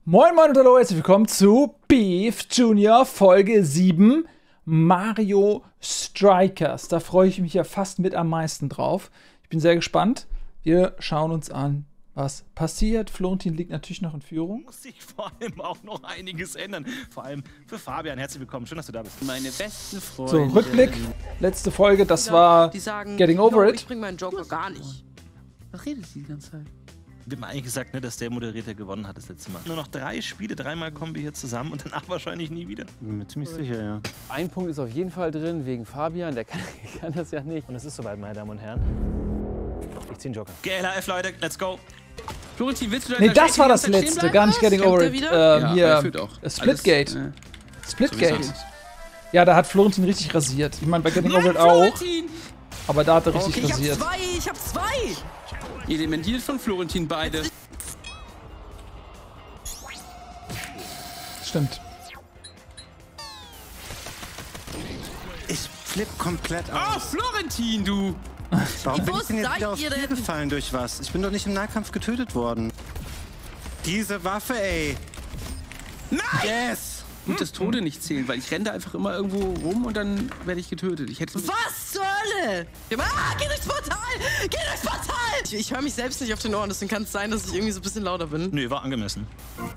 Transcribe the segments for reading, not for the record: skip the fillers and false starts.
Moin Moin und hallo, herzlich willkommen zu Beef Junior Folge 7 Mario Strikers. Da freue ich mich ja fast mit am meisten drauf. Ich bin sehr gespannt. Wir schauen uns an, was passiert. Florentin liegt natürlich noch in Führung. Muss sich vor allem auch noch einiges ändern. Vor allem für Fabian. Herzlich willkommen. Schön, dass du da bist. Meine besten Freunde. So, Rückblick. Letzte Folge, das war die sagen, Getting Over It. Ich bring meinen Joker gar nicht. Was redet sie die ganze Zeit? Wir haben eigentlich gesagt, ne, dass der Moderator gewonnen hat das letzte Mal. Nur noch 3 Spiele, 3-mal kommen wir hier zusammen und danach wahrscheinlich nie wieder. Bin mir ziemlich sicher, ja. Ein Punkt ist auf jeden Fall drin, wegen Fabian, der kann das ja nicht. Und es ist soweit, meine Damen und Herren. Ich ziehe einen Joker. GLHF, Leute, let's go. Florentin, willst du da Nee, das war das letzte, gar nicht Getting Over It. Hier, Splitgate. Splitgate. Ja, da hat Florentin richtig rasiert. Ich meine, bei Getting Over It auch. Aber da hat er richtig rasiert. Ich hab zwei! Elementiert von Florentin beide. Stimmt. Ich flipp komplett Oh, aus. Florentin, du! Warum bin Wo ich denn jetzt seid wieder auf ihr dir denn? gefallen durch was? Ich bin doch nicht im Nahkampf getötet worden. Diese Waffe, ey. Nein! Yes! Gut, das Tode nicht zählen, weil ich renne da einfach immer irgendwo rum und dann werde ich getötet. Ich hätte Was zur Hölle? Geh durchs Portal! Geh durchs Portal! Ich höre mich selbst nicht auf den Ohren, deswegen kann es sein, dass ich irgendwie so ein bisschen lauter bin. Nö, war angemessen.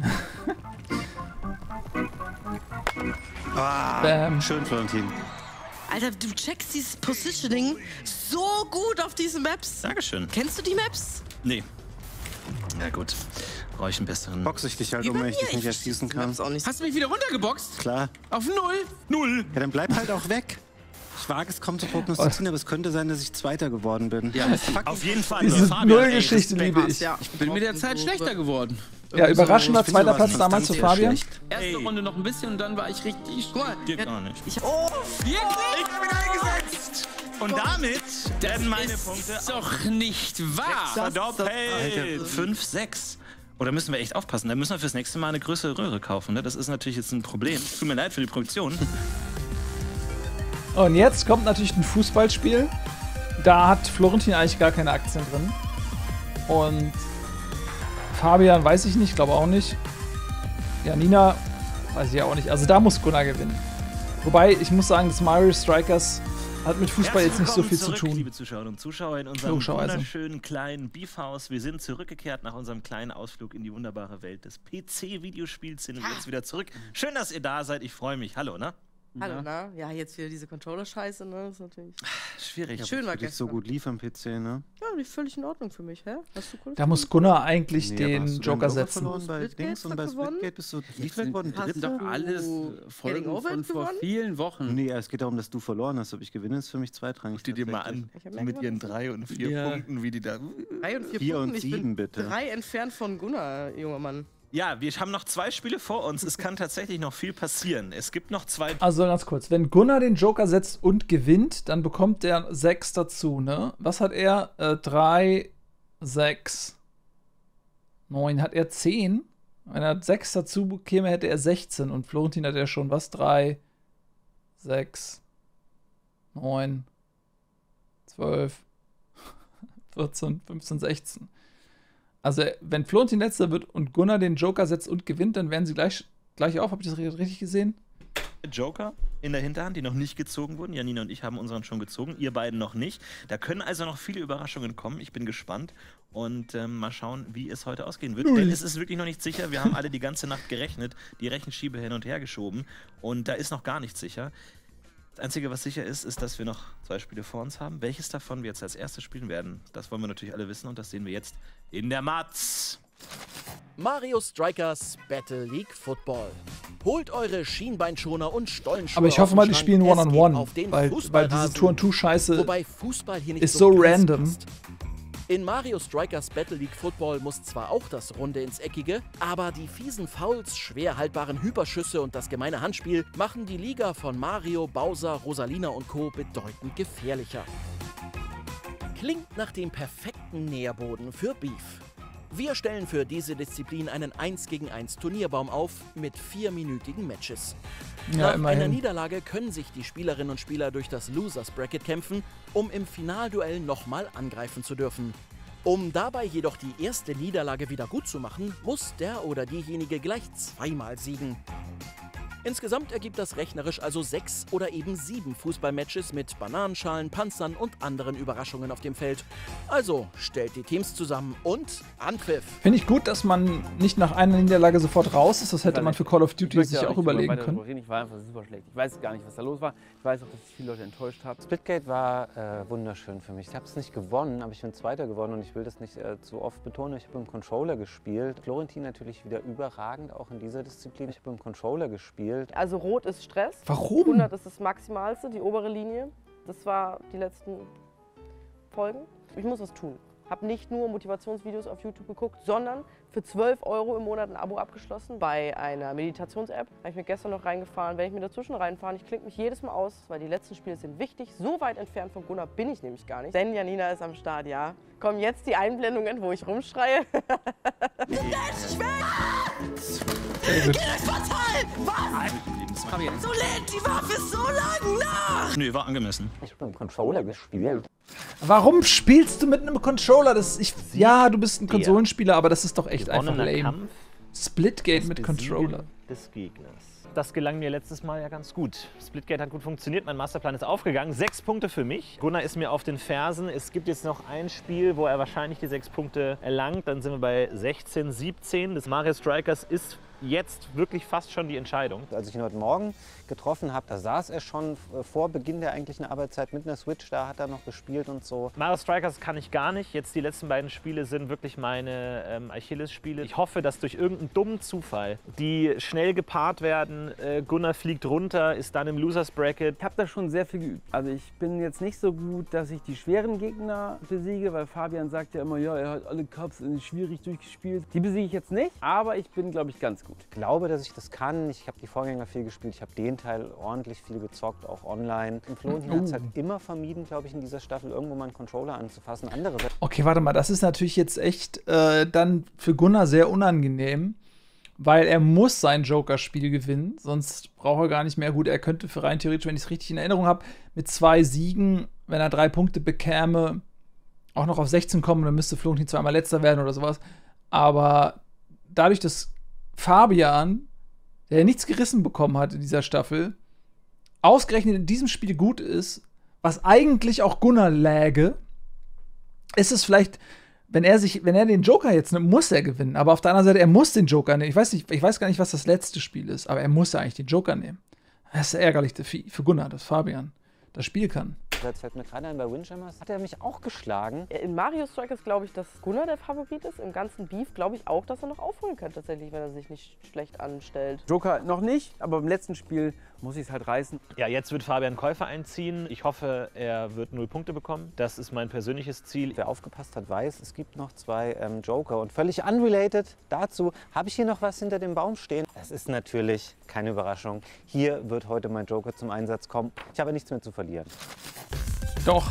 Bam. Schön, Florentin. Alter, du checkst dieses Positioning so gut auf diesen Maps. Dankeschön. Kennst du die Maps? Nee. Na gut. Brauche ich einen besseren. Box ich dich halt Wie um, bei wenn ich mir. dich nicht Ich erschießen die kann. Maps auch nicht. Hast du mich wieder runtergeboxt? Klar. Auf 0? 0. Ja, dann bleib halt auch weg. Ich wage es kaum zu prognostizieren, aber es könnte sein, dass ich Zweiter geworden bin. Ja, Auf jeden Fall. Diese Fabian, Nullgeschichte ey, liebe ich. Ja, ich bin mit der Zeit schlechter geworden. Ja, überraschender Ich bin zweiter sowas Platz von damals zu verdammt Fabian. schlecht. Erste Ey. Runde noch ein bisschen und dann war ich richtig... Guck mal, Dir gar nicht. ich hab... Wirklich? Ich habe ihn eingesetzt. Und damit werden meine Punkte Ist doch nicht wahr! verdoppelt. 5, 6. Oder müssen wir echt aufpassen? Da müssen wir fürs nächste Mal eine größere Röhre kaufen. Ne? Das ist natürlich jetzt ein Problem. Tut mir leid für die Produktion. Und jetzt kommt natürlich ein Fußballspiel. Da hat Florentin eigentlich gar keine Aktien drin. Und Fabian weiß ich nicht, glaube auch nicht. Janina weiß ich auch nicht. Also da muss Gunnar gewinnen. Wobei, ich muss sagen, das Mario Strikers hat mit Fußball jetzt nicht so viel zu zurück, tun. Liebe Zuschauerinnen und Zuschauer, in unserem Logischerweise. wunderschönen kleinen Beefhaus. Wir sind zurückgekehrt nach unserem kleinen Ausflug in die wunderbare Welt des PC-Videospiels. Sind wir jetzt wieder zurück. Schön, dass ihr da seid. Ich freue mich. Hallo, ne? Hallo, na? Ja, jetzt wieder diese Controller-Scheiße, ne? Das ist natürlich... Schwierig. Schön war Für dich so gestern. gut lief am PC, ne? Ja, die völlig in Ordnung für mich, hä? Hast du cool? Da muss Gunnar eigentlich Nee, aber hast den du deinen Joker setzen. verloren bei Splitgate Dings und bei hat gewonnen? Splitgate bist du Jetzt nicht sind, geworden. Hast sind doch du alles Getting Folgen Over von It vor gewonnen? vielen Wochen. Nee, es geht darum, dass du verloren hast. Ob ich gewinne, ist für mich zweitrangig. Guck dir mal tatsächlich. an, Ich hab mehr mit ihren gewonnen. 3 und 4 Ja. Punkten, wie die da... 3 und 4 4 Punkten. und Ich 7, bin bitte. 3 entfernt von Gunnar, junger Mann. Ja, wir haben noch 2 Spiele vor uns. Es kann tatsächlich noch viel passieren. Es gibt noch 2... Also ganz kurz, wenn Gunnar den Joker setzt und gewinnt, dann bekommt er 6 dazu, ne? Was hat er? 3, 6, 9. Hat er 10? Wenn er 6 dazu bekäme, hätte er 16. Und Florentin hat ja schon was? 3, 6, 9, 12, 14, 15, 16. Also, wenn Florentin letzter wird und Gunnar den Joker setzt und gewinnt, dann werden sie gleich auf. Habt ihr das richtig gesehen? Joker in der Hinterhand, die noch nicht gezogen wurden. Janina und ich haben unseren schon gezogen, ihr beiden noch nicht. Da können also noch viele Überraschungen kommen. Ich bin gespannt und mal schauen, wie es heute ausgehen wird. Denn es ist wirklich noch nicht sicher. Wir haben alle die ganze Nacht gerechnet, die Rechenschiebe hin und her geschoben und da ist noch gar nichts sicher. Das Einzige, was sicher ist, ist, dass wir noch 2 Spiele vor uns haben. Welches davon wir jetzt als erstes spielen werden, das wollen wir natürlich alle wissen und das sehen wir jetzt in der Matz. Mario Strikers Battle League Football. Holt eure Schienbeinschoner und Stollenschuhe. Aber ich hoffe aus mal, dem die Schrank. spielen Es geht One-on-One, auf den weil diese Fußballrasen. Tour-and-Two-Scheiße Wobei Fußball hier nicht ist so ganz random. passt. In Mario Strikers Battle League Football muss zwar auch das Runde ins Eckige, aber die fiesen Fouls, schwer haltbaren Hyperschüsse und das gemeine Handspiel machen die Liga von Mario, Bowser, Rosalina und Co. bedeutend gefährlicher. Klingt nach dem perfekten Nährboden für Beef. Wir stellen für diese Disziplin einen 1-gegen-1 Turnierbaum auf mit 4-minütigen Matches. Ja, Nach einer immerhin. Niederlage können sich die Spielerinnen und Spieler durch das Losers Bracket kämpfen, um im Finalduell nochmal angreifen zu dürfen. Um dabei jedoch die erste Niederlage wieder gut zu machen, muss der oder diejenige gleich zweimal siegen. Insgesamt ergibt das rechnerisch also 6 oder eben 7 Fußballmatches mit Bananenschalen, Panzern und anderen Überraschungen auf dem Feld. Also stellt die Teams zusammen und Anpfiff. Finde ich gut, dass man nicht nach einer Niederlage sofort raus ist. Das hätte man für Call of Duty sich auch überlegen können. Ich war einfach super schlecht. Ich weiß gar nicht, was da los war. Ich weiß auch, dass ich viele Leute enttäuscht habe. Splitgate war wunderschön für mich. Ich habe es nicht gewonnen, aber ich bin Zweiter geworden und ich will das nicht zu oft betonen. Ich habe im Controller gespielt. Florentin natürlich wieder überragend, auch in dieser Disziplin. Ich habe im Controller gespielt. Also Rot ist Stress. Warum? 100 ist das Maximalste, die obere Linie. Das war die letzten Folgen. Ich muss was tun. Habe nicht nur Motivationsvideos auf YouTube geguckt, sondern für 12 € im Monat ein Abo abgeschlossen bei einer Meditations-App. Habe ich mir gestern noch reingefahren. Wenn ich mir dazwischen reinfahre, ich klinke mich jedes Mal aus, weil die letzten Spiele sind wichtig. So weit entfernt von Gunnar bin ich nämlich gar nicht. Denn Janina ist am Start, ja. Kommen jetzt die Einblendungen, wo ich rumschreie. Geh durchs Portal! Was? So lädt die Waffe so lang nach! Nö, war angemessen. Ich habe im Controller gespielt. Warum spielst du mit einem Controller? Ja, du bist ein Konsolenspieler, aber das ist doch echt einfach lame. Kampf Splitgate mit Controller. des Gegners. Das gelang mir letztes Mal ja ganz gut. Splitgate hat gut funktioniert, mein Masterplan ist aufgegangen. 6 Punkte für mich. Gunnar ist mir auf den Fersen. Es gibt jetzt noch ein Spiel, wo er wahrscheinlich die 6 Punkte erlangt. Dann sind wir bei 16, 17. Das Mario Strikers ist jetzt wirklich fast schon die Entscheidung. Als ich ihn heute Morgen getroffen habe, da saß er schon vor Beginn der eigentlichen Arbeitszeit mit einer Switch, da hat er noch gespielt und so. Mario Strikers kann ich gar nicht. Jetzt die letzten beiden Spiele sind wirklich meine Achilles-Spiele. Ich hoffe, dass durch irgendeinen dummen Zufall die schnell gepaart werden. Gunnar fliegt runter, ist dann im Losers Bracket. Ich habe da schon sehr viel geübt. Also ich bin jetzt nicht so gut, dass ich die schweren Gegner besiege, weil Fabian sagt ja immer, ja, er hat alle Cups schwierig durchgespielt. Die besiege ich jetzt nicht, aber ich bin, glaube ich, ganz gut. Ich glaube, dass ich das kann. Ich habe die Vorgänger viel gespielt. Ich habe den Teil ordentlich viel gezockt, auch online. Und Florentin hat es halt immer vermieden, glaube ich, in dieser Staffel irgendwo mal einen Controller anzufassen. Okay, warte mal, das ist natürlich jetzt echt dann für Gunnar sehr unangenehm, weil er muss sein Joker-Spiel gewinnen, sonst braucht er gar nicht mehr. Gut, er könnte für rein theoretisch, wenn ich es richtig in Erinnerung habe, mit 2 Siegen, wenn er 3 Punkte bekäme, auch noch auf 16 kommen, dann müsste Florentin zweimal Letzter werden oder sowas. Aber dadurch, dass Fabian, der nichts gerissen bekommen hat in dieser Staffel, ausgerechnet in diesem Spiel gut ist, was eigentlich auch Gunnar läge, ist es vielleicht, wenn er den Joker jetzt nimmt, muss er gewinnen. Aber auf der anderen Seite, er muss den Joker nehmen. Ich weiß gar nicht, was das letzte Spiel ist, aber er muss ja eigentlich den Joker nehmen. Das ist ärgerlich für Gunnar, dass Fabian das Spiel kann. Jetzt fällt mir gerade ein, bei Windjammers hat er mich auch geschlagen. In Mario Strikers glaube ich, dass Gunnar der Favorit ist. Im ganzen Beef glaube ich auch, dass er noch aufholen kann tatsächlich, wenn er sich nicht schlecht anstellt. Joker noch nicht, aber im letzten Spiel muss ich es halt reißen. Ja, jetzt wird Fabian Käufer einziehen. Ich hoffe, er wird 0 Punkte bekommen. Das ist mein persönliches Ziel. Wer aufgepasst hat, weiß, es gibt noch 2 Joker. Und völlig unrelated dazu habe ich hier noch was hinter dem Baum stehen. Das ist natürlich keine Überraschung. Hier wird heute mein Joker zum Einsatz kommen. Ich habe nichts mehr zu verlieren. Doch.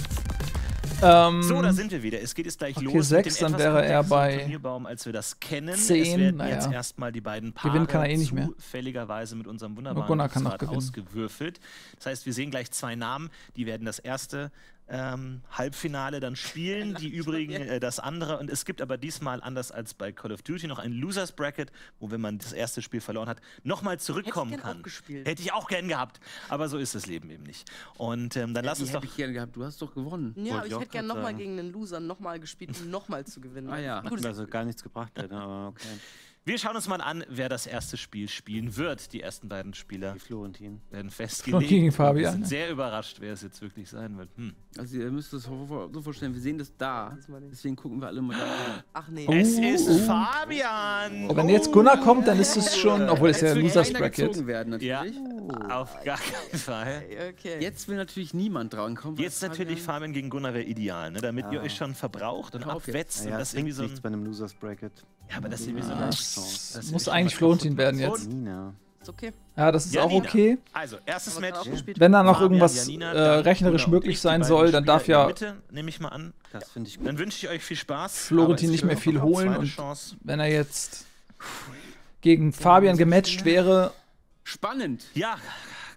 So, da sind wir wieder. Es geht jetzt gleich los 6, mit dem dann wäre er bei Turnierbaum, als wir das kennen. 10, es werden jetzt erstmal die beiden Paare gewinnen kann er eh nicht mehr. Zufälligerweise mit unserem wunderbaren Gunnar kann noch ausgewürfelt. Das heißt, wir sehen gleich 2 Namen, die werden das erste Halbfinale dann spielen, die übrigen das andere. Und es gibt aber diesmal, anders als bei Call of Duty, noch ein Losers Bracket, wo, wenn man das erste Spiel verloren hat, nochmal zurückkommen kann. Hätte ich auch gern gehabt. Aber so ist das Leben eben nicht. Und dann lass es doch... Hätte ich gern gehabt. Du hast doch gewonnen. Ja, aber ich hätte gern nochmal gegen einen Loser nochmal gespielt, um nochmal zu gewinnen. Ah ja, also gar nichts gebracht hätte, aber okay. Wir schauen uns mal an, wer das erste Spiel spielen wird. Die ersten beiden Spieler die Florentin werden festgelegt. Gegen Fabian. Wir sind sehr überrascht, wer es jetzt wirklich sein wird. Also ihr müsst es so vorstellen, wir sehen das da, deswegen gucken wir alle mal da. Ach nee. Es ist Fabian! Wenn jetzt Gunnar kommt, dann ist es schon, obwohl es ja Losers Bracket. Werden, natürlich. Ja, auf gar keinen Fall. Okay. Jetzt will natürlich niemand drankommen. Jetzt natürlich Fabian gegen Gunnar wäre ideal, ne? Damit ihr euch schon verbraucht und abwetzt. Ja, und das irgendwie so nichts bei einem Losers Bracket. Ja, aber das ist irgendwie so das muss eigentlich Florentin werden jetzt. Ist okay. Ja, das ist Janina. auch okay. Also, erstes Match. Wenn da noch irgendwas Janina, rechnerisch möglich sein soll, dann darf ja Mitte, nehme ich mal an. Das finde ich gut. Dann wünsche ich euch viel Spaß. Florentin nicht mehr viel holen. Und wenn er jetzt gegen Fabian gematcht wäre. Spannend. Ja,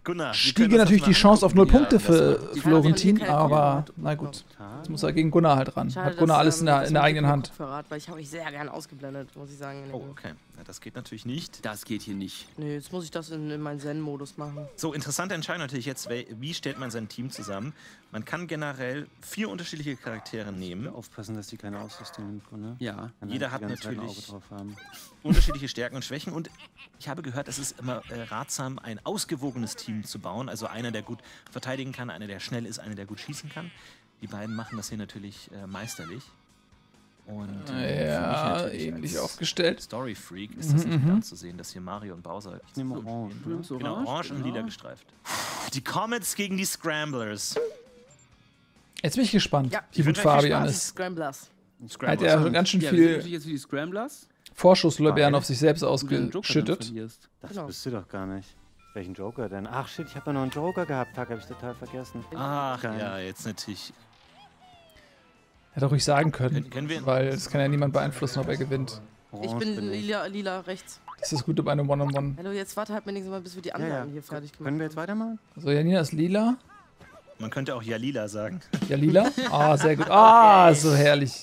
Gunnar, stiege natürlich die Chance auf 0 Punkte für die Florentin, Verlieren aber na gut. Jetzt muss er gegen Gunnar halt ran. Schade, Hat Gunnar dass, alles in der dass man eigenen nicht Hand. Verrat, weil ich habe mich sehr gern ausgeblendet, muss ich sagen. in dem Oh, Game. okay. Ja, das geht natürlich nicht. Das geht hier nicht. Nee, jetzt muss ich das in meinen Zen-Modus machen. So, interessante Entscheidung natürlich jetzt, wie stellt man sein Team zusammen? Man kann generell 4 unterschiedliche Charaktere nehmen. Aufpassen, dass die keine Ausrüstung nimmt, ne? Ja. Kann Jeder die hat ganze Zeit ein natürlich- Auge drauf haben. Unterschiedliche Stärken und Schwächen und ich habe gehört, es ist immer ratsam, ein ausgewogenes Team zu bauen. Also einer, der gut verteidigen kann, einer, der schnell ist, einer, der gut schießen kann. Die beiden machen das hier natürlich meisterlich. Und für mich Ja, natürlich ähnlich als aufgestellt. Story-Freak ist das nicht anzusehen, dass hier Mario und Bauser Ich nehme Orange. Ne? genau, orange und lila gestreift. Die Comets gegen die Scramblers. Jetzt bin ich gespannt, Ja, wie ich gut wünsche euch viel Fabian Die ist. Scramblers. Hat er schon ganz schön Ja, wir sind viel natürlich jetzt wie die Scramblers. Vorschusslorbeeren auf sich selbst Wo du den Joker dann ausgeschüttet. verlierst. Das Genau. bist du doch gar nicht. Welchen Joker denn? Ach shit, ich habe ja noch einen Joker gehabt. Fuck, habe ich total vergessen. Ach Geil. ja, jetzt natürlich. Hätte er ruhig sagen können, Können wir- weil es kann ja niemand beeinflussen, ob er gewinnt. Ich Orange bin lila rechts. Das ist das Gute bei einem One-on-One. Hallo, jetzt warte halt wenigstens mal, bis wir die anderen ja. hier fertig gemacht Können wir jetzt weitermachen? So, Janina ist lila. Man könnte auch ja lila sagen. Ja, lila. Ah, sehr gut. Ah, so herrlich.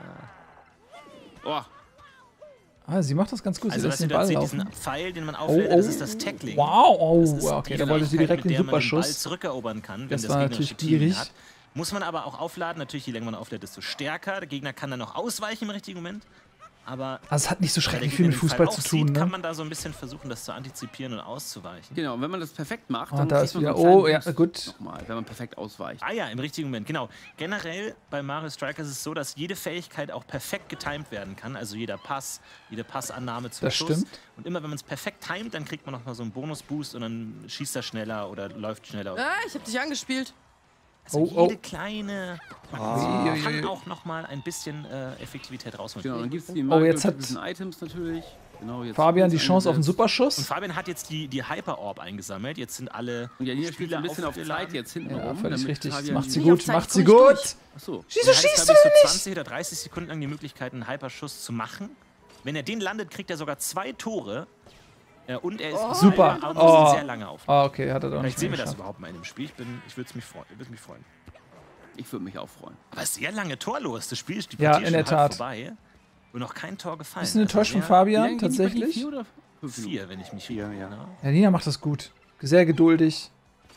Oh, Ah, sie macht das ganz gut. Sie Also lässt was ihr den dort Ball seht, laufen. diesen Pfeil, den man auflädt, Oh, das ist das Tackling. Wow, Das ist oh, okay, die da wollte sie Fähigkeit, direkt mit den der man den Ball Superschuss. zurückerobern kann, wenn Das das war gegnerische natürlich Team ihn gierig. hat. Muss man aber auch aufladen. Natürlich, je länger man auflädt, desto stärker. Der Gegner kann dann noch ausweichen im richtigen Moment. Aber Also es hat nicht so weil der schrecklich viel Gegner mit den Pfeil Fußball zu auch tun, sieht, kann ne? man da so ein bisschen versuchen, das zu antizipieren und auszuweichen. genau. Und wenn man das perfekt macht, Oh, dann da kriegt ist man wieder. so einen Oh, kleinen ja, Boost gut. Nochmal, wenn man perfekt ausweicht. Ah ja, im richtigen Moment, genau. Generell bei Mario Strikers ist es so, dass jede Fähigkeit auch perfekt getimed werden kann. Also jeder Pass, jede Passannahme zum Das Schuss. stimmt. Und immer wenn man es perfekt timet, dann kriegt man noch mal so einen Bonus-Boost und dann schießt er schneller oder läuft schneller. Ah, ich hab dich angespielt. Also Oh, jede kleine kann auch noch mal ein bisschen Effektivität rausholen. Genau, dann gibt es die Oh, jetzt hat magischen Items natürlich. Genau, jetzt Fabian die Tools Chance auf einen eingesetzt. Und Superschuss. Fabian hat jetzt die Hyper-Orb eingesammelt. Jetzt sind alle Und Janina spielt Spieler ein bisschen auf aufgeladen. Zeit jetzt hinten Ja, rum. völlig damit richtig. Das Fabian macht die- sie Nicht auf gut, Zeit, macht sie komm ich gut. durch. Achso. Wieso Und er hat, schießt glaub ich, du so nicht? 20 oder 30 Sekunden lang die Möglichkeit, einen Hyperschuss zu machen. Wenn er den landet, kriegt er sogar 2 Tore. Und er ist Super. und Oh. muss ihn sehr lange auf. Ah, okay, hat er doch Vielleicht nicht sehen mehr wir das geschafft. überhaupt mal in dem Spiel. Ich würde mich freuen. Ich würde mich auch freuen. Aber sehr lange torlos. Das Spiel ist die Ja, Partie in der schon halb Tat. vorbei. Und noch kein Tor gefallen. Bisschen enttäuscht von sehr- Wie Fabian, lange geht die Partie? tatsächlich. 4 oder 5 Minuten? 4, wenn ich mich Vier, ja. erinnere. Ja, Nina macht das gut. Sehr geduldig.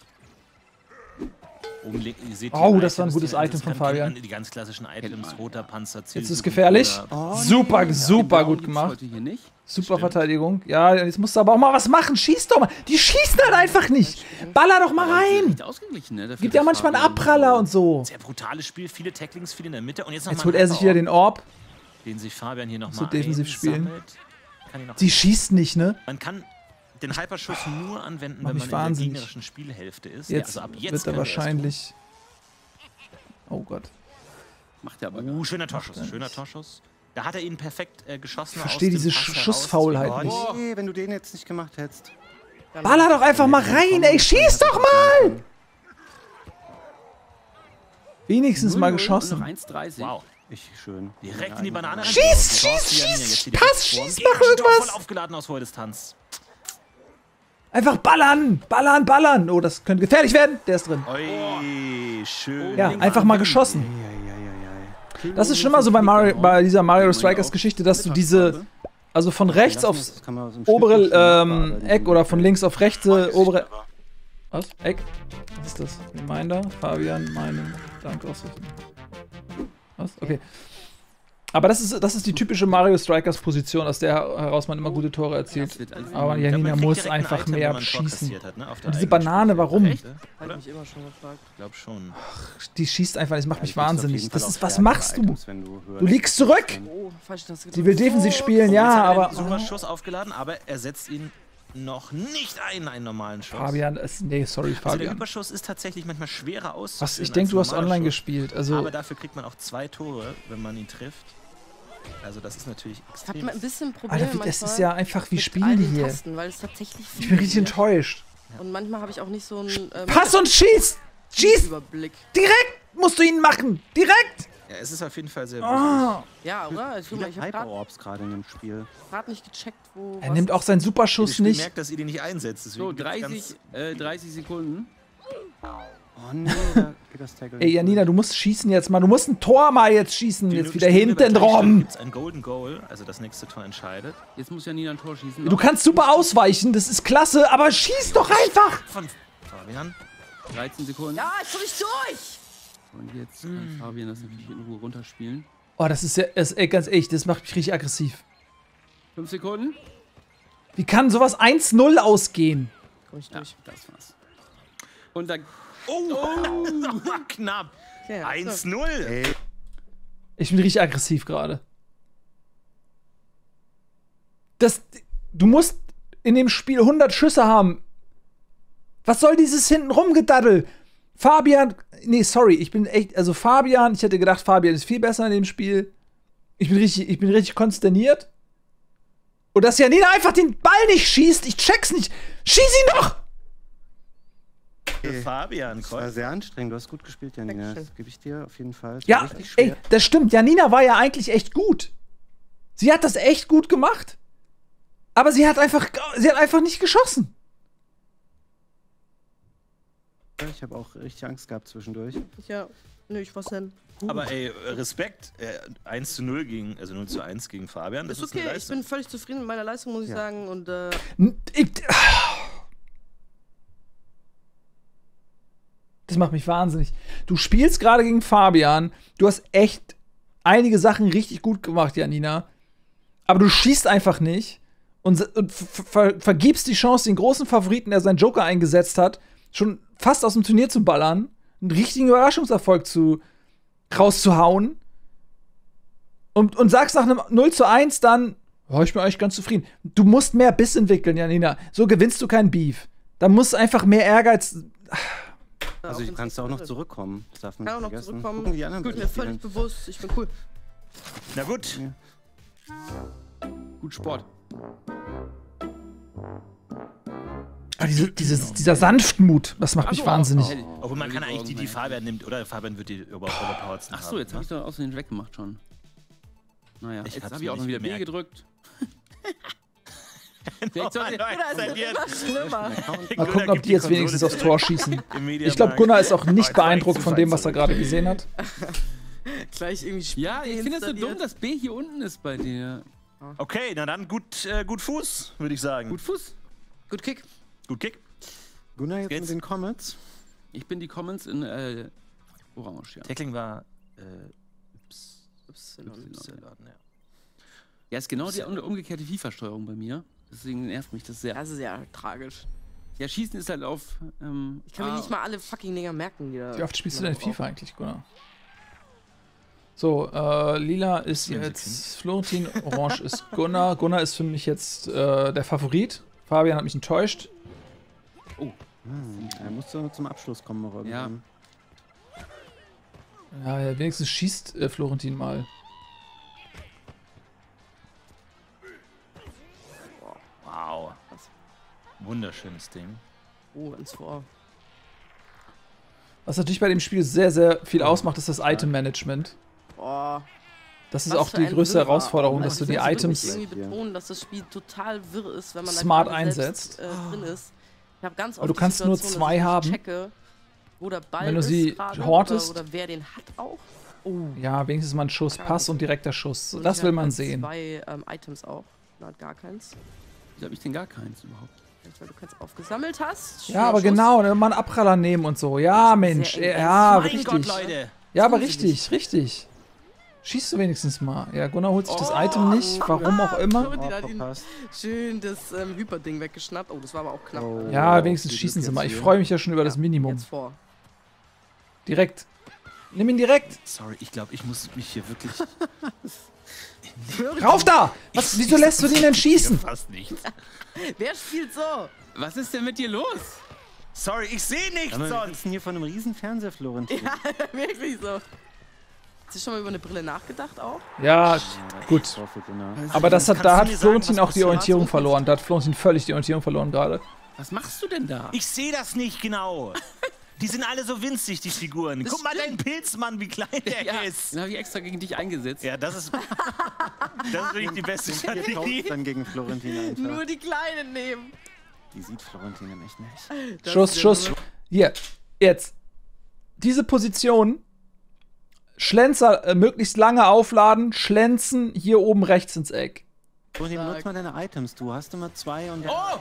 Oben ihr seht die Oh, das war ein Items, gutes die- Item das von kann- Fabian. Die ganz klassischen Items, man, roter Panzer, Jetzt ist Zielsuche es gefährlich. oder- Super, super Blau gut gibt's gemacht. Heute hier nicht. Super Stimmt. Verteidigung. Ja, jetzt musst du aber auch mal was machen. Schieß doch mal. Die schießen halt einfach nicht. Baller doch mal rein. Nicht ausgeglichen, ne? Dafür, Gibt ja dass manchmal einen Fabian- Abpraller und so. Sehr brutales Spiel, viele Tacklings, viele in der Mitte. Und jetzt noch Jetzt mal holt ein er sich wieder den Orb. den sich Fabian hier nochmal So defensiv spielen. Kann ihn noch Sie schießt nicht, ne? Man kann den Hyperschuss nur anwenden, Mach wenn mich man in der wahnsinnig. gegnerischen Spielhälfte ist. Jetzt also ab jetzt wird er können wir erst wahrscheinlich. Oh Gott. Macht er aber tun. gar nicht. Schöner Torschuss, schöner Torschuss. Da hat er ihn perfekt geschossen. Ich verstehe diese Schussfaulheit nicht. Oh, nee, wenn du den jetzt nicht gemacht hättest. Baller doch einfach mal rein, ey. Schieß doch mal. Wenigstens mal 0-0 und geschossen. Noch 1,30. Wow. Ich schön. Direkt in die Banane. Schieß, reingeworfen. schieß, Chance für Janina, schieß, jetzt wieder Pass, mit Form. schieß, Gegen mach Tor, irgendwas. Voll aufgeladen aus hoher Distanz. Einfach ballern. Ballern, ballern. Oh, das könnte gefährlich werden. Der ist drin. Oi, schön. Ja, einfach mal geschossen. Das ist schon mal so bei dieser Mario Strikers Geschichte, dass du diese, also von rechts aufs Das kann man aus dem obere Schnitt nicht Eck oder von links auf rechte obere. Was? Eck? Was ist das? Reminder? Fabian, Meinung, Dank, ausrichten. Was? Okay. Aber das ist die typische Mario Strikers Position, aus der heraus man immer gute Tore erzielt. Aber Ja, Janina man kriegt muss direkt ein einfach Item, wenn mehr man ein Tor schießen. kassiert hat, ne, auf der Und diese eigenen Banane, warum? Spielfläche. Hab Oder? ich mich immer schon gefragt. Ich glaube schon. Die schießt einfach, das macht mich Du kriegst auf wahnsinnig. jeden Das Fall ist, auch was stärkere machst du? Items, wenn du höher Du liegst zurück! Oh, falsche Taste gedrückt. Sie will defensiv spielen, Jetzt ja, hat er aber. den super Schuss aufgeladen, aber er setzt ihn noch nicht ein, einen normalen Schuss. Fabian ist. Nee, sorry, Also der Fabian. Überschuss ist tatsächlich manchmal schwerer auszuführen. Was? Ich denke, als du ein hast normaler online Schuss. gespielt. Also. Aber dafür kriegt man auch 2 Tore, wenn man ihn trifft. Also das ist natürlich Ich extrem. hab mal ein bisschen Probleme Alter, das ist manchmal ja einfach, wie mit spielen all die den hier? Tasten, weil es tatsächlich viel Ich bin richtig hier. enttäuscht. Und manchmal habe ich auch nicht so einen Pass und schieß! Schieß! Überblick. Direkt musst du ihn machen! Direkt! Ja, es ist auf jeden Fall sehr Ah. Ja, oder? Ich Viele habe gerade Hyper-Orbs gerade in dem Spiel. nicht gecheckt, wo. Er nimmt auch seinen Superschuss nicht. merkt, dass ihr die nicht einsetzt. So, 30 Sekunden. Oh nee, da geht das Tackle. Ey, Janina, du musst schießen jetzt mal. Du musst ein Tor mal jetzt schießen. Jetzt wieder hinten rum. rum. Gibt es ein Golden Goal, also das nächste Tor entscheidet. Jetzt muss Janina ein Tor schießen. Du kannst super ausweichen, das ist klasse, aber schieß doch einfach! Von Fabian. 13 Sekunden. Ja, ich komm nicht durch! Und jetzt kann Fabian das natürlich in Ruhe runterspielen. Oh, das ist ja, ganz echt, das macht mich richtig aggressiv. 5 Sekunden. Wie kann sowas 1-0 ausgehen? Komm ich Ja, durch. das war's. Und dann. Oh, das war knapp. Okay, 1-0. Ich bin richtig aggressiv gerade. Du musst in dem Spiel 100 Schüsse haben. Was soll dieses hinten rumgedaddel? Fabian, nee, sorry, ich bin echt, also Fabian, ich hätte gedacht, Fabian ist viel besser in dem Spiel. Ich bin richtig konsterniert. Und dass Janina einfach den Ball nicht schießt, ich check's nicht. Schieß ihn doch! Für Fabian, Das war sehr anstrengend. Du hast gut gespielt, Janina. Das gebe ich dir auf jeden Fall. Das war Ja, richtig schwer. ey, das stimmt. Janina war ja eigentlich echt gut. Sie hat das echt gut gemacht. Aber sie hat einfach nicht geschossen. Ich habe auch richtig Angst gehabt zwischendurch. Ja, nö, ich was denn? Aber ey, Respekt. 1-0 gegen, also 0-1 gegen Fabian. Das ist okay, eine ich Leistung. bin völlig zufrieden mit meiner Leistung, muss ich sagen. Und Das macht mich wahnsinnig. Du spielst gerade gegen Fabian. Du hast echt einige Sachen richtig gut gemacht, Janina. Aber du schießt einfach nicht und vergibst die Chance, den großen Favoriten, der seinen Joker eingesetzt hat, schon fast aus dem Turnier zu ballern, einen richtigen Überraschungserfolg rauszuhauen und sagst nach einem 0-1 dann, oh, ich bin eigentlich ganz zufrieden. Du musst mehr Biss entwickeln, Janina. So gewinnst du keinen Beef. Da muss einfach mehr Ehrgeiz. Also du kannst auch noch zurückkommen. Das darf man kann auch nicht noch vergessen. zurückkommen. Gucken, wie die anderen Gut, mir Leute völlig spielen. bewusst. Ich bin cool. Na gut. Gut Sport. Aber dieser Sanftmut, das macht mich wahnsinnig. Obwohl man kann eigentlich die Fabian nimmt, oder? Fabian wird die überpowered. Achso, jetzt habe ich da aus den weggemacht schon. Naja, Ich jetzt hab's habe ich auch nicht noch wieder B gemerkt. gedrückt. Vielleicht sollte Schlimmer. Mal gucken, ob die jetzt wenigstens aufs Tor schießen. Ich glaube, Gunnar ist auch nicht beeindruckt von dem, was er gerade gesehen hat. Gleich irgendwie Spiel Ja, ich finde das so dumm, installiert. dass B hier unten ist bei dir. Okay, na dann gut Fuß, würde ich sagen. Gut Fuß. Gut Kick. Gut Kick. Gunnar jetzt Geht's? mit den Comets. Ich bin die Comments in Orange, ja. Tackling war Ja, ist genau die umgekehrte FIFA-Steuerung bei mir. Deswegen nervt mich das sehr. Das ist ja tragisch. Ja, Schießen ist halt auf. Ich kann mir nicht mal alle fucking Dinger merken, die da. Wie oft spielst du denn FIFA eigentlich, Gunnar? So, Lila ist jetzt Florentin, Orange ist Gunnar. Gunnar ist für mich jetzt der Favorit. Fabian hat mich enttäuscht. Er muss so zum Abschluss kommen noch irgendwann. Ja, wenigstens schießt Florentin mal. wow. Wunderschönes Ding. Oh, ins Vor. Was natürlich bei dem Spiel sehr, sehr viel ausmacht, ist das Item-Management. Boah. Das ist Was auch für die ein größte Wirrwarr. Herausforderung, dass Also du ich die will Items wirklich irgendwie betonen, dass das Spiel total wirr ist, wenn man smart da einsetzt. selbst, drin ist. Ich habe ganz oft Aber du die kannst nur Situation, dass zwei ich nicht haben. checke, wo der Ball Wenn du ist sie gerade hortest. oder wer den hat auch. Oh. Ja, wenigstens mal ein Schuss, Pass und direkter Schuss. Und Das ich will hab man halt sehen. Zwei Items auch. Na, hat gar keins. Wieso habe ich denn gar keins überhaupt? Vielleicht, weil du keins aufgesammelt hast. Ja, aber Schnellschuss. genau, ne, mal einen Abpraller nehmen und so. Ja, Mensch. sehr eng. Ja, Mein richtig. Gott, Leute. Ja, aber richtig. Schießt du wenigstens mal. Ja, Gunnar holt sich das Item nicht, warum auch immer. Florentin hat ihn verpasst. schön das Hyperding weggeschnappt. Oh, das war aber auch knapp. Oh. Ja, wenigstens Wie schießen das sie mal. jetzt Ich hier. freue mich ja schon über das Minimum. Jetzt vor. Direkt. Nimm ihn direkt. Sorry, ich glaube, ich muss mich hier wirklich. Rauf da! Wieso lässt du den denn schießen? Fast nicht. Wer spielt so? Was ist denn mit dir los? Sorry, ich sehe nichts Wir sonst. sitzen hier vor einem riesen Fernseher, Florentin. Ja, wirklich so. Hast du schon mal über eine Brille nachgedacht auch? Ja, gut. Ich hoffe, Gunnar. Aber da hat Kannst du mir sagen, Florentin was auch die passiert? Orientierung verloren. Da hat Florentin völlig die Orientierung verloren gerade. Was machst du denn da? Ich sehe das nicht genau. Die sind alle so winzig, die Figuren. Das Guck mal, dein stimmt. Pilzmann, wie klein der Ja, ist. den habe ich extra gegen dich eingesetzt. Ja, das ist wirklich die beste Ihr tauscht Strategie. dann gegen Florentin einfach. Nur die Kleinen nehmen. Die sieht Florentin echt nicht. Schuss. Hier, jetzt. Diese Position. Schlenzer, möglichst lange aufladen, schlänzen, hier oben rechts ins Eck. Florentin, nutz mal deine Items. Du hast immer 2 und... Oh!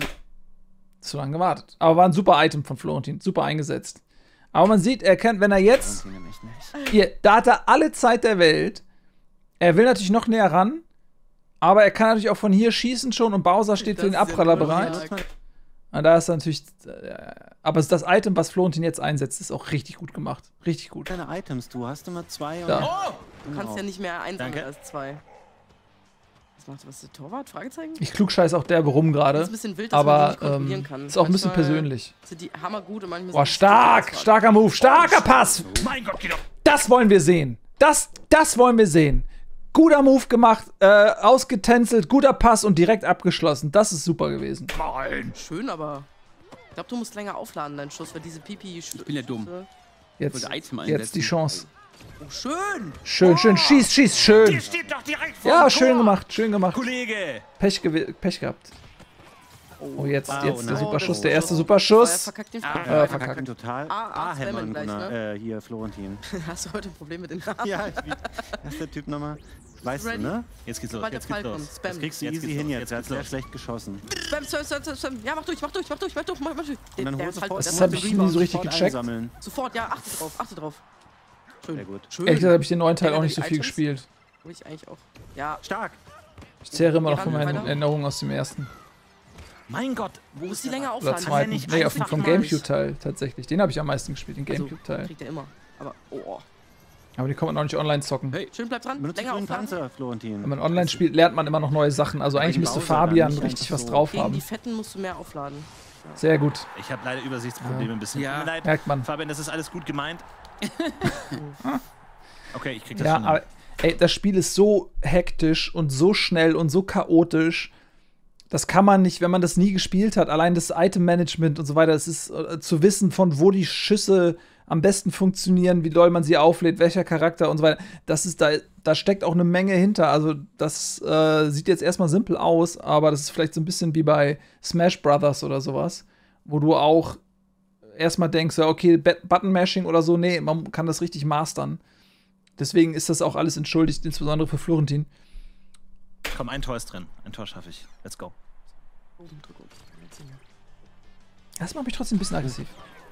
Zu lange gewartet. Aber war ein super Item von Florentin. Super eingesetzt. Aber man sieht, er kann, wenn er jetzt. Florentin echt nicht. Hier, da hat er alle Zeit der Welt. Er will natürlich noch näher ran. Aber er kann natürlich auch von hier schießen schon und Bowser steht für den Abpraller bereit. Und da ist er natürlich. Aber das Item, was Florentin jetzt einsetzt, ist auch richtig gut gemacht. Richtig gut. Deine Items. Du hast immer 2 und... Da. Oh! Du kannst ja nicht mehr einsammeln Danke. als 2. Was ist der Torwart? Fragezeichen? Ich klugscheiß auch derbe rum Das gerade. ist ein bisschen wild, dass man Aber die nicht kontrollieren kann. ist auch ein bisschen Manchmal persönlich. Sind die hammergut und manchmal Boah, sind die stark! total Starker Move! Starker Pass! Mein Gott, geht doch. Das wollen wir sehen. Das wollen wir sehen. Guter Move gemacht, ausgetänzelt, guter Pass und direkt abgeschlossen. Das ist super gewesen. Nein. schön, aber ich glaube, du musst länger aufladen, deinen Schuss, weil diese Pipi... Ich bin ja dumm. Jetzt, wollte Item jetzt einsetzen. die Chance. Oh, schön! Schön. Schieß, schön. Der steht doch direkt vor Ja, dem schön Tor. gemacht, schön gemacht. Kollege. Pech gehabt. Oh, jetzt der nein. Superschuss, Oh, der erste das- Superschuss. Verkackt den Verkacken Verkackt. total. Spammen gleich, Gunnar. Hier, Florentin. Hast du heute ein Problem mit den Namen? Ja, das ist der Typ nochmal. Weißt Ready? du, ne? Jetzt geht's los, Sobald jetzt der geht's Pfeil los. kommt, Spam. Das kriegst du Jetzt easy geht's hin los, jetzt. jetzt Er hat geht's sehr los. schlecht geschossen. Spam. Ja, mach durch. Und dann Der holst ist halt- du Das hab ich nie so richtig gecheckt. einsammeln. Sofort, ja, achte drauf. Schön. Sehr gut. Schön. Ehrlich gesagt habe ich den neuen Teil Kennt auch ihr nicht so die viel Items? gespielt. Hab ich eigentlich auch. Ja, Stark. Ich zehre immer noch Geh von ran, meinen weiter. Erinnerungen aus dem ersten. Mein Gott, wo ist die länger Oder aufladen? zweiten. nicht Nee, einfach vom mal- Gamecube-Teil tatsächlich. Den habe ich am meisten gespielt, den Also, Gamecube-Teil. kriegt er immer. Aber, oh. Aber die kann man auch nicht online zocken. Hey, Schön, bleib dran. Benutzt den Länger grünen aufladen. Panzer, Florentin. Wenn man online spielt, lernt man immer noch neue Sachen. Also eigentlich den müsste Bowser Fabian dann nicht richtig einfach was so. drauf Gegen die haben. Fetten musst du mehr aufladen. Sehr gut. Ich habe leider Übersichtsprobleme ein bisschen. Ja. Tut mir leid. Merkt man. Fabian, das ist alles gut gemeint. Okay, ich krieg das Ja, schon. aber ey, das Spiel ist so hektisch und so schnell und so chaotisch. Das kann man nicht, wenn man das nie gespielt hat. Allein das Item-Management und so weiter, es ist zu wissen, von wo die Schüsse am besten funktionieren, wie doll man sie auflädt, welcher Charakter und so weiter. Das ist da steckt auch eine Menge hinter. Also das sieht jetzt erstmal simpel aus, aber das ist vielleicht so ein bisschen wie bei Smash Brothers oder sowas, wo du auch erstmal denkst, ja, okay, Button-Mashing oder so, nee, man kann das richtig mastern. Deswegen ist das auch alles entschuldigt, insbesondere für Florentin. Komm, ein Tor ist drin. Ein Tor schaffe ich. Let's go. Das macht mich trotzdem ein bisschen aggressiv.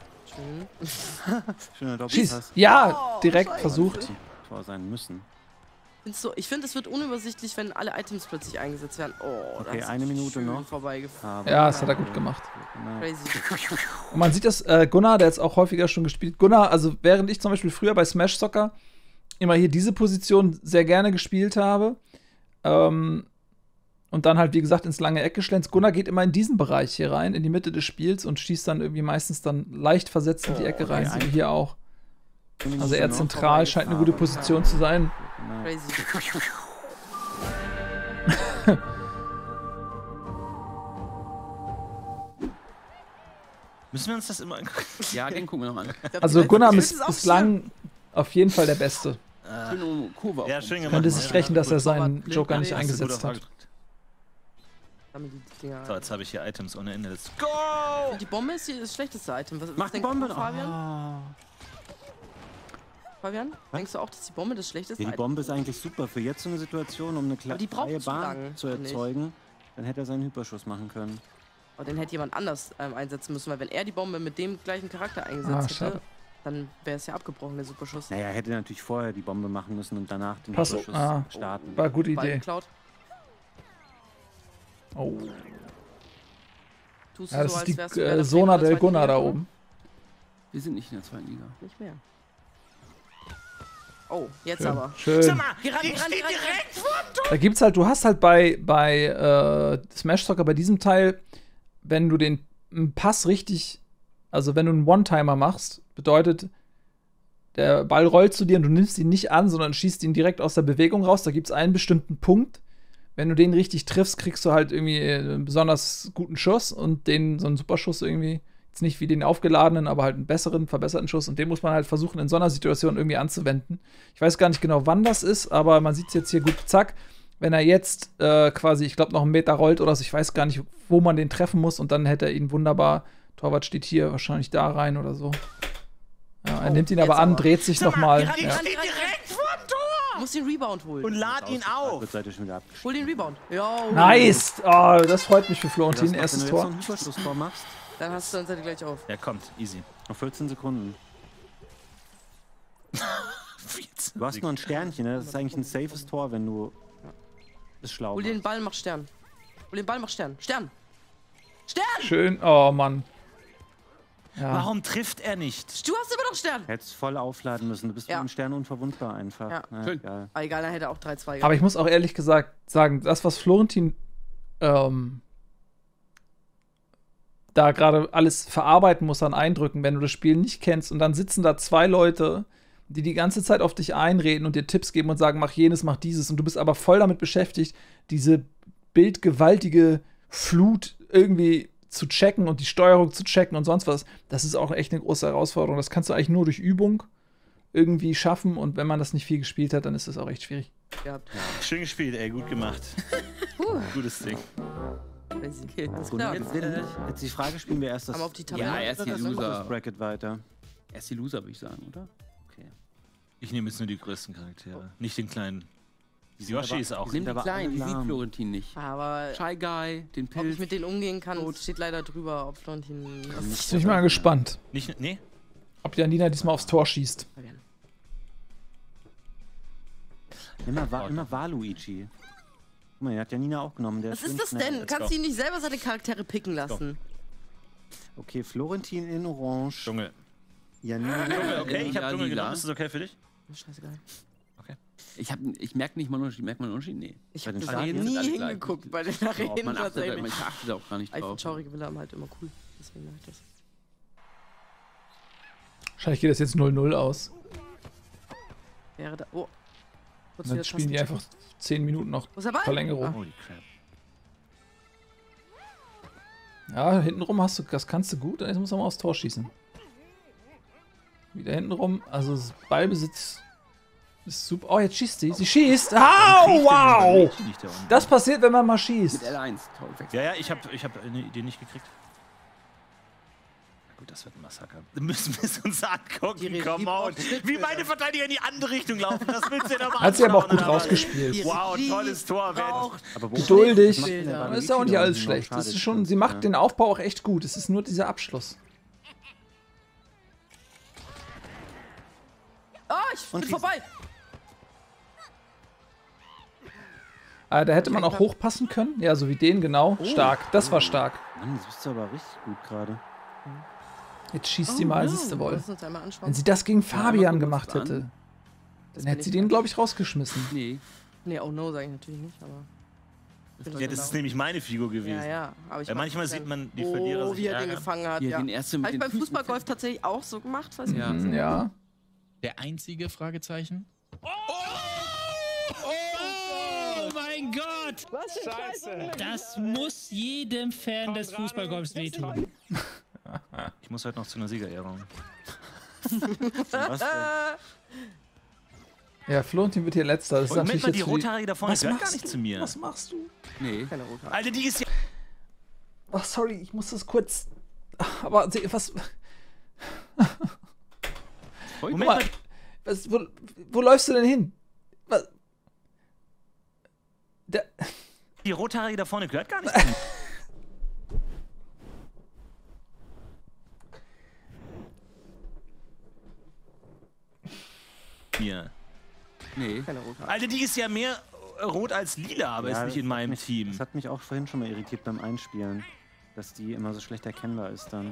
Schöner Doppelpass. Schieß. Ja, direkt versucht. Tor sein müssen. Ich finde, es wird unübersichtlich, wenn alle Items plötzlich eingesetzt werden. Oh, Okay, das ist eine Minute schön noch. vorbeigefahren. Aber Ja, das hat er gut gemacht. Crazy. Und man sieht das, Gunnar, der jetzt auch häufiger schon gespielt. Gunnar, also während ich zum Beispiel früher bei Smash Soccer immer hier diese Position sehr gerne gespielt habe, und dann halt, wie gesagt, ins lange Eck geschlänzt. Gunnar geht immer in diesen Bereich hier rein, in die Mitte des Spiels und schießt dann irgendwie meistens dann leicht versetzt in die Ecke rein, so wie hier auch. Also eher zentral, scheint eine gute Position zu sein. Crazy. Müssen wir uns das immer angucken? Ja, den gucken wir noch an. Also Gunnar ist ist auch bislang auf jeden Fall der Beste. Schöne Kurve Ja, auf. schön gemacht. Könnte sich rächen, dass er seinen Blind Joker nicht Barrier. Hast du gut eingesetzt hat. aufgedrückt. Dinger. So, jetzt habe ich hier Items ohne Ende. Let's go! Die Bombe ist hier das schlechteste Item. Was Mach die denkst Bombe du, noch. Fabian? Fabian, denkst du auch, dass die Bombe das schlechteste Ja, die Item Bombe ist eigentlich super für jetzt so eine Situation, um eine Aber die braucht freie zu Bahn lang, zu finde ich. erzeugen. Dann hätte er seinen Hyperschuss machen können. Aber den hätte jemand anders einsetzen müssen, weil wenn er die Bombe mit dem gleichen Charakter Ah, eingesetzt schade. hätte, dann wäre es ja abgebrochen, der Superschuss. Naja, er hätte natürlich vorher die Bombe machen müssen und danach den Pass- Hyperschuss ah. starten. War eine gute Ball Idee. geklaut. Oh. Tust du Ja, das so, ist als die wärst du der Sona Trainer der del zweiten Gunnar Liga da schon? oben. Wir sind nicht in der zweiten Liga. Nicht mehr. Oh, jetzt Schön. aber. Schön. Sag mal, Geh ran, die geh ran, steht geh ran, direkt vor dem Tor! Da gibt's halt, du hast halt bei Smash Soccer, bei diesem Teil, wenn du den Pass richtig, also wenn du einen One-Timer machst, bedeutet, der Ball rollt zu dir und du nimmst ihn nicht an, sondern schießt ihn direkt aus der Bewegung raus. Da gibt's einen bestimmten Punkt. Wenn du den richtig triffst, kriegst du halt irgendwie einen besonders guten Schuss und so einen Superschuss irgendwie Jetzt nicht wie den aufgeladenen, aber halt einen besseren, verbesserten Schuss. Und den muss man halt versuchen, in so einer Situation irgendwie anzuwenden. Ich weiß gar nicht genau, wann das ist, aber man sieht es jetzt hier gut. Zack. Wenn er jetzt quasi, ich glaube, noch einen Meter rollt oder so, ich weiß gar nicht, wo man den treffen muss. Und dann hätte er ihn wunderbar. Torwart steht hier, wahrscheinlich da rein oder so. Ja, er nimmt ihn aber an, dreht sich nochmal. Ja. Steht direkt vorm Tor! Du musst den Rebound holen. Und lad ihn auf. Hol den Rebound. Ja. Nice! Oh, das freut mich für Florentin. Wenn Erstes du jetzt Tor. noch ein Überschlusstor machst, Dann hast du dann Seite gleich auf. Ja, kommt. Easy. noch 14 Sekunden. Du hast nur ein Sternchen, ne? Das ist eigentlich ein safes Tor, wenn du es schlau Hol machst. den Ball, mach Stern. Hol den Ball, mach Stern. Stern! Stern! Schön. Oh, Mann. Ja. Warum trifft er nicht? Du hast immer noch Stern! Hättest voll aufladen müssen. Du bist mit dem Stern unverwundbar einfach. Ja. Na, Schön. egal. Ah, egal, er hätte auch 3-2 gehabt. Aber ich muss auch ehrlich gesagt sagen, das, was Florentin da gerade alles verarbeiten muss an Eindrücken, wenn du das Spiel nicht kennst und dann sitzen da zwei Leute, die die ganze Zeit auf dich einreden und dir Tipps geben und sagen, mach jenes, mach dieses und du bist aber voll damit beschäftigt, diese bildgewaltige Flut irgendwie zu checken und die Steuerung zu checken und sonst was. Das ist auch echt eine große Herausforderung. Das kannst du eigentlich nur durch Übung irgendwie schaffen und wenn man das nicht viel gespielt hat, dann ist das auch echt schwierig. Gehabt. Schön gespielt, ey. Gut gemacht. Gutes Ding. Okay, alles Gut, klar. jetzt die Frage, spielen wir erst das, Aber auf die Tabelle. Ja, erst die das Loser. Bracket weiter? Erst die Loser, würde ich sagen, oder? Okay. Ich nehme jetzt nur die größten Charaktere. Nicht den kleinen. Yoshi ist auch. Nimm die aber Kleinen, die alle sieht lahm. Florentin nicht. Aber Shy Guy, den ob ich Pilz. mit denen umgehen kann, steht leider drüber, ob Florentin Jetzt bin ich mal gespannt, Nicht, nee? ob Janina diesmal aufs Tor schießt. Immer Waluigi. Guck mal, den hat Janina auch genommen. Der Was schwimmt ist das schnell. denn? Kannst du ihn nicht selber seine Charaktere picken lassen? Okay, Florentin in Orange. Dschungel. Janina. Okay, ich habe Ja, Dschungel lila. genommen. Ist das okay für dich? Scheißegal. Ich merke nicht mal einen Unterschied. Merkt man einen Unterschied? Nee. Ich Bei habe den das Stadien nie sind alle gleich. hingeguckt bei den Man Arenen achtet, tatsächlich. ich achte da auch gar nicht Ich finde drauf. schaurige Villa halt immer cool. Deswegen mache ich das. Wahrscheinlich geht das jetzt 0-0 aus. Wäre da. Oh. Und dann spielen die einfach 10 Minuten noch Wo ist der Ball? Verlängerung. Holy crap. Ja, hintenrum hast du, das kannst du gut, jetzt muss man mal aufs Tor schießen. Wieder hintenrum, also das Ballbesitz ist super. Oh, jetzt schießt sie. Sie schießt. Au, wow! Das passiert, wenn man mal schießt. Mit L1. Toll, weg. Ja, ich hab eine Idee nicht gekriegt. Na gut, das wird ein Massaker. Wir müssen uns angucken. Die Regie Come on. braucht Wie meine Verteidiger in die andere Richtung laufen. Das willst du ja nochmal Hat sie aber auch gut anschauen, oder was? rausgespielt. Wow, tolles Tor. Aber wo- Geduldig. Was macht denn der Das Waluigi ist auch nicht da? alles Die schlecht. Schade, Das ist schon, stimmt, sie macht ja. den Aufbau auch echt gut. Es ist nur dieser Abschluss. Oh, ich bin vorbei. Da hätte man auch hochpassen können. Ja, so wie den, genau. Stark. Das war stark. Mann, das bist du aber richtig gut gerade. Jetzt schießt sie mal, siehst du wohl. Lass uns einmal anschauen. Wenn sie das gegen Fabian einmal gemacht gucken wir uns hätte, Das dann bin hätte sie ich den, falsch. glaube ich, rausgeschmissen. Nee. Nee, oh no, sage ich natürlich nicht, aber. Ja, das ist nämlich meine Figur gewesen. Ja, ja. Aber ich Weil mag manchmal das sieht dann. man die Verlierer Oh, sich wie er den ärgern. gefangen hat, Hier, ja. den ersten Habe mit ich beim den Füßen Fußballgolf tatsächlich auch so gemacht? Weiß ich Ja. nicht. Ja. Der einzige Fragezeichen. Oh mein Gott! Was für ein Scheiße! Das muss jedem Fan des Fußballgolfs wehtun. Ich muss heute noch zu einer Siegerehrung. Was denn? Ja, Florentin wird hier letzter. Das ist Und natürlich Moment mal, die jetzt für die- Rothaarige da vorne Was gehört machst gar nicht du? zu mir. Was machst du? Nee. Keine Rothaar. Alter, die ist ja... Ach, sorry, ich muss das kurz. Aber was. Guck Moment mal, mal, wo läufst du denn hin? Was? die Rothaarige da vorne gehört gar nicht zu mir. Mir. Nee. Keine Rothaar. Alter, die ist ja mehr rot als lila, aber Ja, ist nicht in das hat meinem mich- Team. Das hat mich auch vorhin schon mal irritiert beim Einspielen. Dass die immer so schlecht erkennbar ist dann.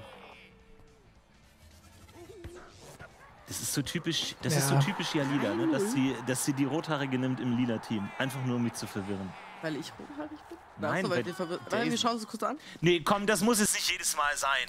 Das ist so typisch, das ist Ja. so typisch ja lila, ne? Dass sie die Rothaarige nimmt im lila Team. Einfach nur um mich zu verwirren. Weil ich rothaarig bin? Nein, Achso, weil weil- ich den verwirrt. der Warte, wir ist- schauen uns das kurz an. Nee, komm, das muss es nicht jedes Mal sein.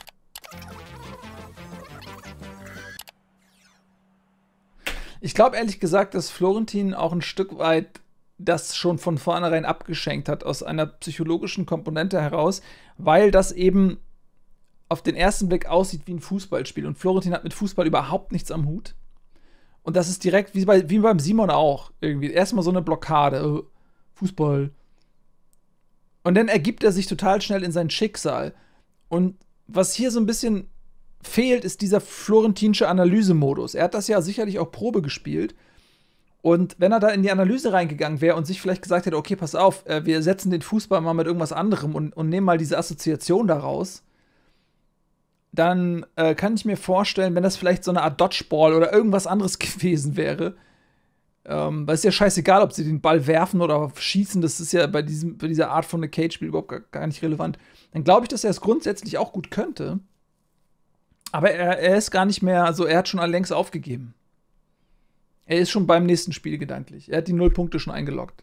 Ich glaube ehrlich gesagt, dass Florentin auch ein Stück weit das schon von vornherein abgeschenkt hat, aus einer psychologischen Komponente heraus, weil das eben auf den ersten Blick aussieht wie ein Fußballspiel. Und Florentin hat mit Fußball überhaupt nichts am Hut. Und das ist direkt wie beim Simon auch. Irgendwie erstmal so eine Blockade. Fußball. Und dann ergibt er sich total schnell in sein Schicksal. Und was hier so ein bisschen fehlt, ist dieser florentinsche Analysemodus. Er hat das ja sicherlich auch Probe gespielt. Und wenn er da in die Analyse reingegangen wäre und sich vielleicht gesagt hätte, okay, pass auf, wir setzen den Fußball mal mit irgendwas anderem und nehmen mal diese Assoziation daraus, dann kann ich mir vorstellen, wenn das vielleicht so eine Art Dodgeball oder irgendwas anderes gewesen wäre, weil es ist ja scheißegal, ob sie den Ball werfen oder schießen, das ist ja bei dieser Art von Cage-Spiel überhaupt gar nicht relevant, dann glaube ich, dass er es grundsätzlich auch gut könnte. Aber er ist gar nicht mehr, also er hat schon längst aufgegeben. Er ist schon beim nächsten Spiel gedanklich. Er hat die 0 Punkte schon eingeloggt.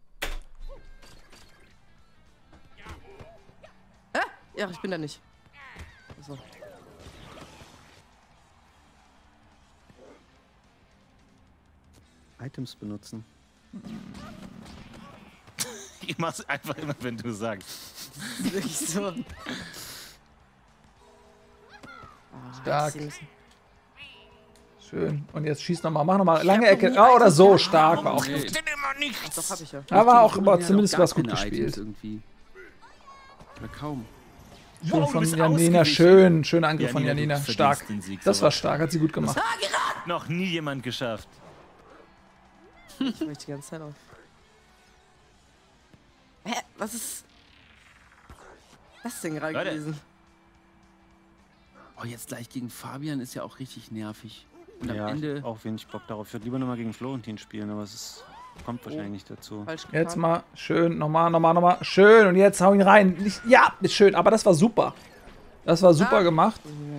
Ja, ich bin da nicht. So. Items benutzen. Ich mach's einfach immer, wenn du sagst. Das ist wirklich so. Stark. Schön. Und jetzt schieß nochmal. Mach nochmal. Lange Ecke. Oder so. Stark. War auch Denn immer nicht. Ach, doch, hab ich ja. Aber auch zumindest gar was gut keine Items gespielt. irgendwie. Oder kaum. Schön Wow, von du bist Janina. ausgewichen. Schöner Angriff von Janina, Janina. du Stark. verdienst den Sieg, Das war sowas. stark. Hat sie gut gemacht. Noch nie jemand geschafft. Ich möchte die ganze Zeit auf. Hä? Was ist das denn gerade Leute. gewesen? Oh, jetzt gleich gegen Fabian ist ja auch richtig nervig. Und Ja, am Ende. auch wenig Bock darauf. Ich würde lieber nochmal gegen Florentin spielen, aber kommt wahrscheinlich nicht dazu. Falsch Jetzt getan. mal schön. Nochmal. Schön. Und jetzt hau ihn rein. Ja, ist schön. Aber das war super. Das war super gemacht.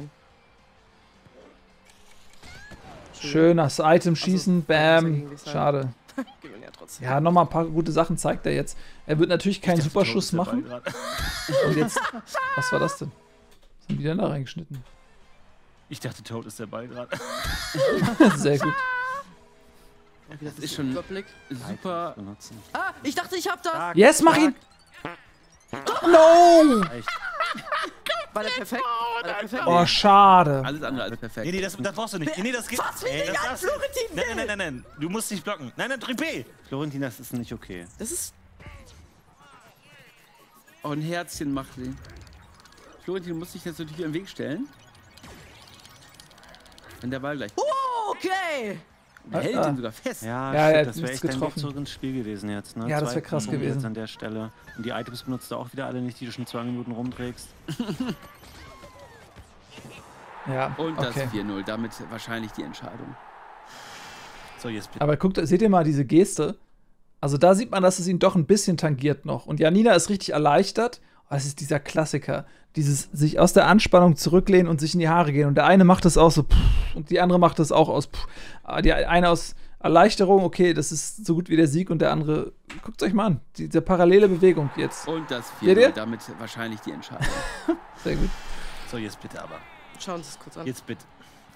Schön das Item schießen. Bam. Schade. Gewinnen ja trotzdem. Ja, nochmal ein paar gute Sachen zeigt er jetzt. Er wird natürlich keinen Superschuss machen. Und jetzt. Was war das denn? Was haben die denn da reingeschnitten? Ich dachte, Toad ist der Ball gerade. Sehr gut. Das ist schon Überblick. super. Benutzen. Ah, ich dachte, ich hab das. Yes, mach ihn! No! War der perfekt? War der perfekt? Oh, schade. Alles andere als perfekt. Nee, das brauchst du nicht. Nee, das geht. Fass mich nicht an, Florentin! Nein. Du musst nicht blocken. Nein, drück B. Florentin, das ist nicht okay. Das ist. Oh, ein Herzchen macht sie. Florentin muss sich jetzt natürlich im Weg stellen. Wenn der Ball gleich. Okay! Der hält ihn sogar fest. Ja, Ja, er hat das wäre nichts echt ein Weg getroffen. zurück ins Spiel gewesen jetzt. Ne? Ja, das wäre 2 krass Punkte gewesen. Jetzt an der Stelle. Und die Items benutzt du auch wieder alle nicht, die du schon 2 Minuten rumträgst. Ja, Und das okay. 4-0. Damit wahrscheinlich die Entscheidung. So, jetzt bitte. Aber guckt, seht ihr mal diese Geste? Also da sieht man, dass es ihn doch ein bisschen tangiert noch. Und Janina ist richtig erleichtert. Oh, das ist dieser Klassiker. Dieses sich aus der Anspannung zurücklehnen und sich in die Haare gehen. Und der eine macht das auch so und die andere macht das auch aus Die eine aus Erleichterung, okay, das ist so gut wie der Sieg. Und der andere, guckt euch mal an, diese parallele Bewegung jetzt. Und das Seht ihr? 4-0. Damit wahrscheinlich die Entscheidung. Sehr gut. So, jetzt bitte aber. Schauen Sie es kurz an. Jetzt bitte.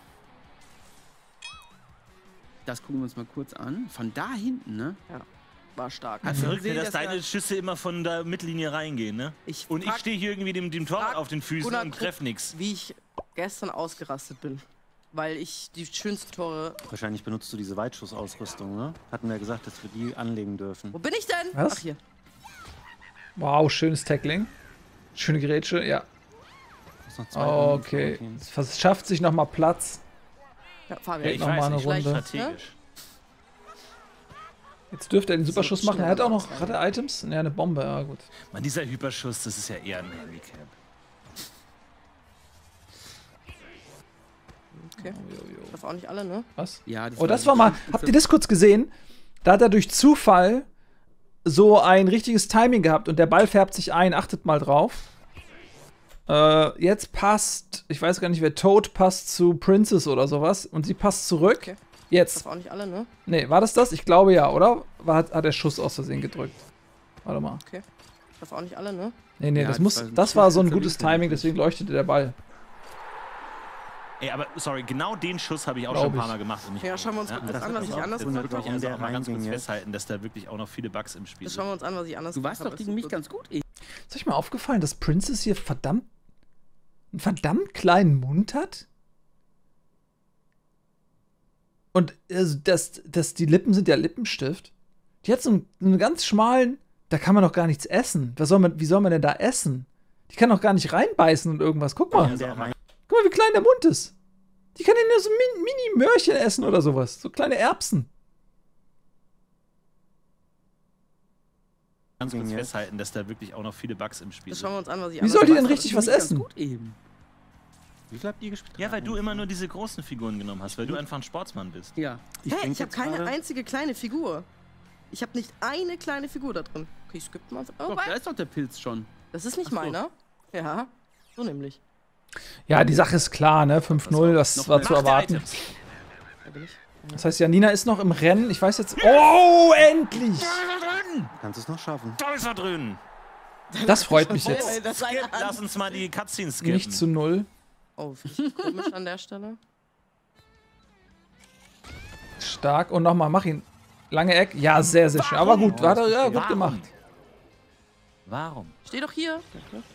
Das gucken wir uns mal kurz an. Von da hinten, ne? Ja. War stark. Verrückt, sehe, dass deine Schüsse immer von der Mittellinie reingehen, ne? Und ich stehe hier irgendwie dem Torwart auf den Füßen Gunnar, und treff nix. Wie ich gestern ausgerastet bin. Weil ich die schönsten Tore. Wahrscheinlich benutzt du diese Weitschussausrüstung, ne? Hatten wir gesagt, dass wir die anlegen dürfen. Wo bin ich denn? Was? Ach, hier. Wow, schönes Tackling. Schöne Grätsche, ja. Noch 2 Okay. Es schafft sich nochmal Platz. Ja, Ja, Fabian. ich noch mal weiß eine nicht, Runde. strategisch. Jetzt dürfte er den Superschuss So machen. Er hat auch noch. schnell. Hat er Items? Ja, eine Bombe, ja gut. Mann, dieser Hyperschuss, das ist ja eher ein Handicap. Okay. Das auch nicht alle, ne? Was? Ja, das Oh, das war mal. Habt ihr das kurz gesehen? Da hat er durch Zufall so ein richtiges Timing gehabt und der Ball färbt sich ein. Achtet mal drauf. Jetzt passt, ich weiß gar nicht, wer Toad passt zu Princess oder sowas und sie passt zurück. Okay. Jetzt. Das auch nicht alle, ne? Nee, war das? Ich glaube ja, oder? Hat der Schuss aus Versehen gedrückt? Warte mal. Okay. Das auch nicht alle, ne? Nee, Ja, das war so ein Schuss gutes verwinkelt. Timing, deswegen leuchtete der Ball. Ey, aber sorry, genau den Schuss habe ich auch Glaub schon ein paar ich. Mal gemacht. Und nicht Ja, schauen wir uns gewonnen, kurz an, was ich auch anders gewundert, gemacht habe. warum Also der auch mal ganz kurz reinging jetzt. festhalten, dass da wirklich auch noch viele Bugs im Spiel Das sind. schauen wir uns an, was ich anders Du warst gemacht doch habe. gegen mich ganz gut. Ist euch mal aufgefallen, dass Princess hier verdammt einen verdammt kleinen Mund hat? Und also die Lippen sind ja Lippenstift. Die hat so einen ganz schmalen, da kann man doch gar nichts essen. Wie soll man denn da essen? Die kann doch gar nicht reinbeißen und irgendwas. Guck mal. Guck mal, wie klein der Mund ist. Die kann ja nur so Mini-Möhrchen essen oder sowas. So kleine Erbsen. Ganz kurz festhalten, dass da wirklich auch noch viele Bugs im Spiel Das schauen wir uns an, was ich Wie soll die denn richtig was essen? Wie viel habt ihr gespielt? Ja, weil du immer nur diese großen Figuren genommen hast, weil du einfach ein Sportsmann bist. Ja. Ich habe keine einzige kleine Figur. Ich habe nicht eine kleine Figur da drin. Okay, ich skippe mal. Oh, Doch, da ist doch der Pilz schon. das ist nicht meiner. Ja, so nämlich. Ja, die Sache ist klar, ne? 5-0, das war zu erwarten. Da bin ich. Das heißt, Janina ist noch im Rennen. Ich weiß jetzt... Oh, endlich! Kannst du es noch schaffen? Da ist er drin. Das freut mich jetzt. Lass uns mal die Cutscenes skippen. Nicht zu 0. Oh, komisch an der Stelle. Stark. Und nochmal, mach ihn. Lange Eck. Ja, sehr, sehr schön. Aber gut, hat er ja gut gemacht. Warum? Steh doch hier. Danke.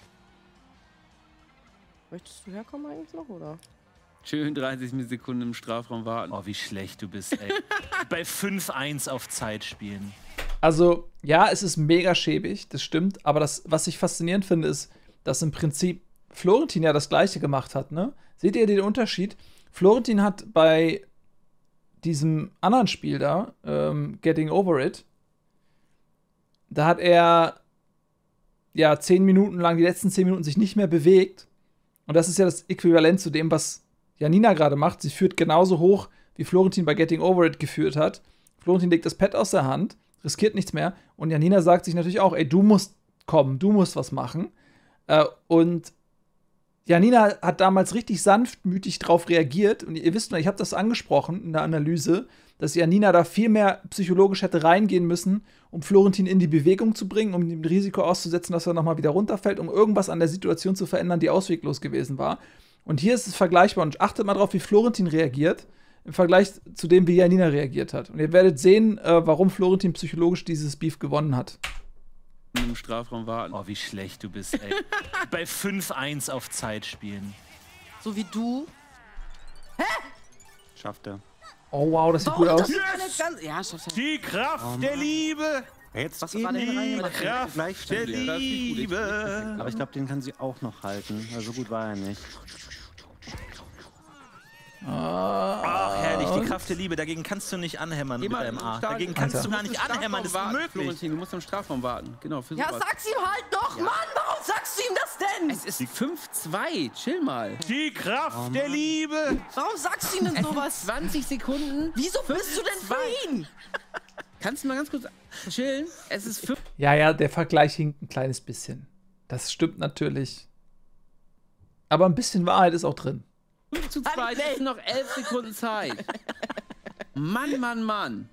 Möchtest du herkommen eigentlich noch, oder? Schön 30 Sekunden im Strafraum warten. Oh, wie schlecht du bist, ey. Bei 5-1 auf Zeit spielen. Also, ja, es ist mega schäbig, das stimmt. Aber was ich faszinierend finde, ist, dass im Prinzip Florentin ja das Gleiche gemacht hat, ne? Seht ihr den Unterschied? Florentin hat bei diesem anderen Spiel da, Getting Over It, da hat er ja 10 Minuten lang, die letzten 10 Minuten sich nicht mehr bewegt. Und das ist ja das Äquivalent zu dem, was Janina gerade macht. Sie führt genauso hoch, wie Florentin bei Getting Over It geführt hat. Florentin legt das Pad aus der Hand, riskiert nichts mehr. Und Janina sagt sich natürlich auch, ey, du musst kommen, du musst was machen. Und Janina hat damals richtig sanftmütig drauf reagiert. Und ihr wisst noch, ich habe das angesprochen in der Analyse, dass Janina da viel mehr psychologisch hätte reingehen müssen, um Florentin in die Bewegung zu bringen, um ihm Risiko auszusetzen, dass er nochmal wieder runterfällt, um irgendwas an der Situation zu verändern, die ausweglos gewesen war. Und hier ist es vergleichbar. Und achtet mal drauf, wie Florentin reagiert, im Vergleich zu dem, wie Janina reagiert hat. Und ihr werdet sehen, warum Florentin psychologisch dieses Beef gewonnen hat. Im Strafraum warten. Oh, wie schlecht du bist, ey. Bei 5-1 auf Zeit spielen. So wie du. Schafft er. Oh wow, das sieht gut aus. Ja, schafft er. Die Kraft der Liebe. Jetzt Was war denn reingemacht? Kraft der Liebe. Aber ich glaube, den kann sie auch noch halten. Also gut war er nicht. Ach, herrlich, die Kraft der Liebe. Dagegen kannst du nicht anhämmern mit deinem A. Dagegen kannst du gar nicht anhämmern, das ist unmöglich. Florentin, du musst im Strafraum warten. Genau, für Ja, sowas. sag's ihm halt doch, Mann! Warum sagst du ihm das denn? Es ist 5-2. Chill mal. Die Kraft der Liebe. Warum sagst du ihm denn sowas? 20 Sekunden. Wieso bist du denn für ihn? Kannst du mal ganz kurz chillen? Es ist 5. Ja, der Vergleich hinkt ein kleines bisschen. Das stimmt natürlich. Aber ein bisschen Wahrheit ist auch drin. 5-2, es sind noch 11 Sekunden Zeit. Mann, Mann, Mann.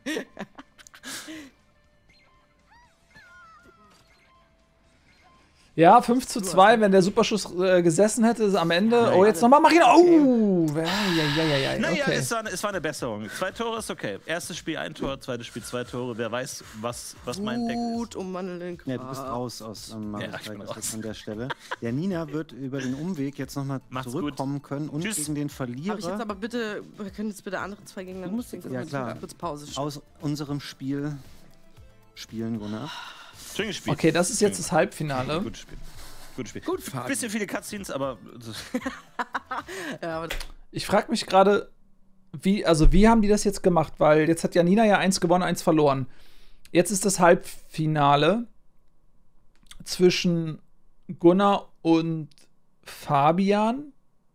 Ja, 5-2, wenn der Superschuss gesessen hätte, ist am Ende. Oh, jetzt nochmal, mach ihn. Oh! Ja. Naja, Okay. es war eine Besserung. 2 Tore ist okay. Erstes Spiel 1 Tor, zweites Spiel 2 Tore. Wer weiß, was mein Deck ist. Gut, umwandeln. Ja, du bist raus aus Ja, ich bin raus. an der Stelle. Janina wird über den Umweg jetzt nochmal zurückkommen können und gegen den Verlierer Aber ich jetzt aber bitte, wir können jetzt bitte andere 2 Gegner. Du musst ja, klar. Kurz Pause. aus unserem Spiel spielen, Gunnar. Schönes Spiel. Okay, das ist jetzt das Halbfinale. Gutes Spiel. Gutes Spiel. Gut, Fabian. Bisschen viele Cutscenes, aber. Ja, aber Ich frage mich gerade, wie haben die das jetzt gemacht? Weil jetzt hat Janina ja 1 gewonnen, 1 verloren. Jetzt ist das Halbfinale zwischen Gunnar und Fabian.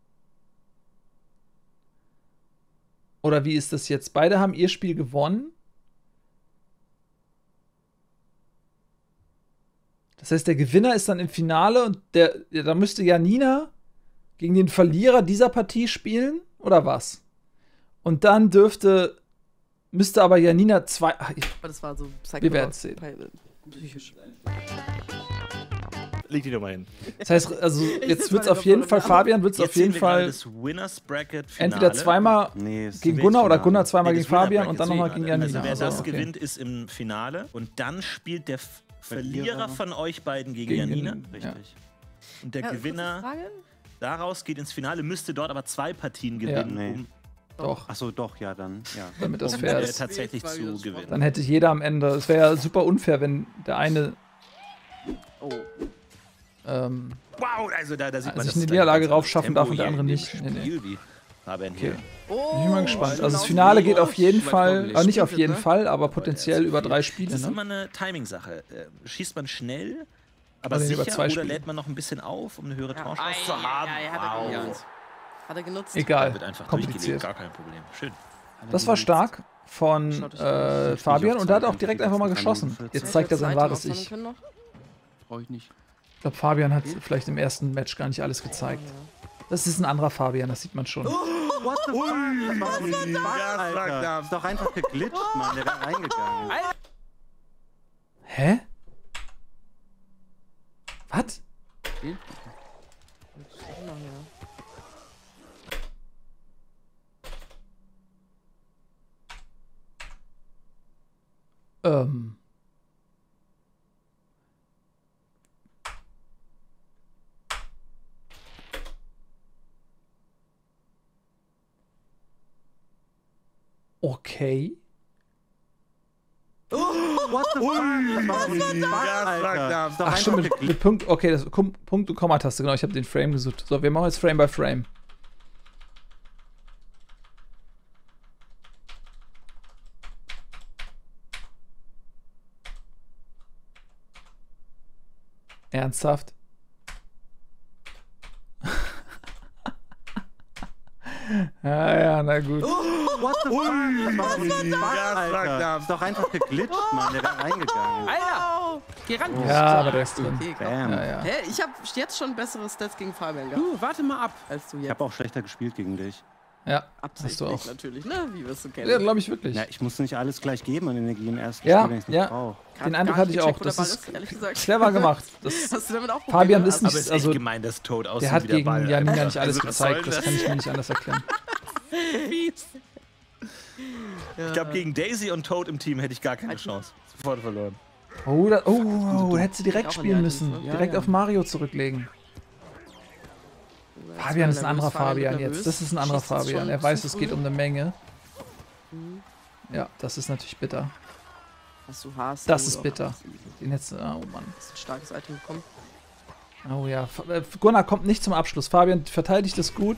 Oder wie ist das jetzt? Beide haben ihr Spiel gewonnen. Das heißt, der Gewinner ist dann im Finale und da müsste Janina gegen den Verlierer dieser Partie spielen, oder was? Und dann müsste aber Janina 2. aber das war so Wir werden es sehen. Psychisch. Leg die doch mal hin. Das heißt, also jetzt wird es auf jeden Fall, Fabian wird es auf jeden Fall das Winners Bracket entweder zweimal gegen Gunnar oder Gunnar zweimal gegen Fabian und dann nochmal gegen Janina. Also wer das okay. gewinnt, ist im Finale und dann spielt der Verlierer von euch beiden gegen Janina. Richtig. Und der Ja, Gewinner. kurze Frage. daraus, geht ins Finale, müsste dort aber 2 Partien gewinnen, Nee. Doch. Achso, doch, ja, dann. Ja. Damit das fair ist. tatsächlich zu gewinnen. Dann hätte jeder am Ende. Es wäre ja super unfair, wenn der eine. Wow, also da sieht man, sich dass eine da Niederlage ganz raufschaffen anderes darf und der Tempo andere hier nicht. in dem Nee, Spiel, wie Fabian Okay. hier. Bin ich mal gespannt. Also das Finale geht auf jeden Fall, nicht auf jeden Fall, aber potenziell über 3 Spiele. Das ist Ne? immer eine Timing-Sache. Schießt man schnell, aber Oder lieber sicher, 2 oder Spiele. lädt man noch ein bisschen auf, um eine höhere Torchance Ei, zu haben? ei, ei, hat er genutzt. Egal, Wird einfach durchgelegt, kompliziert. gar kein Problem. Schön. Das war stark von Fabian und er hat auch direkt einfach mal geschossen. Jetzt zeigt er sein wahres Ich. Brauche ich nicht. Ich glaube, Fabian hat vielleicht im ersten Match gar nicht alles gezeigt. Das ist ein anderer Fabian, das sieht man schon. What the fuck? Alter. Ist doch einfach geglitscht, Mann. Der wäre reingegangen. Hä? Was? Okay. What the fuck? Ach stimmt, mit Punkt, okay, das Punkt und Komma-Taste, genau, ich habe den Frame gesucht. So, wir machen jetzt Frame by Frame. Ernsthaft? Ja, na gut. What the fuck? Alter. Ist doch einfach geglitscht, Mann. Der wäre reingegangen. Alter! Geh ran! Ja, aber der ist drin. Okay, Bam. Ja. Hä? Ich hab jetzt schon bessere Stats gegen Fabian gehabt. Du, warte mal ab. Als du Ich jetzt. habe auch schlechter gespielt gegen dich. Ja, hast Absichtlich du auch. natürlich, ne? Wie wirst du kennen. Ja, glaube ich wirklich. Ja, ich muss nicht alles gleich geben an Energie im ersten Ja, Spiel, wenn ich nicht ja. brauche. Den Eindruck hatte ich auch. Das ist ehrlich gesagt. clever gemacht. Das Hast du damit auch Fabian Probleme? ist nicht, Aber es ist also echt gemein, dass Toad aussieht der hat wie der gegen Ball. Janina Alter. nicht alles Also, was soll gezeigt. Das das? kann ich mir nicht anders erklären. Ich glaube, gegen Daisy und Toad im Team hätte ich gar keine Chance. Sofort verloren. Oh, hätte sie direkt auch an die spielen Items, müssen. ne? Direkt auf Mario zurücklegen. Fabian ist ein anderer Fabian jetzt. Das ist ein anderer Fabian. Er weiß, es geht um eine Menge. Ja, das ist natürlich bitter. Was du hast. Das ist bitter. Den jetzt, oh Mann. Hast ein starkes Item bekommen. Oh ja, Gunnar kommt nicht zum Abschluss. Fabian verteidigt das gut.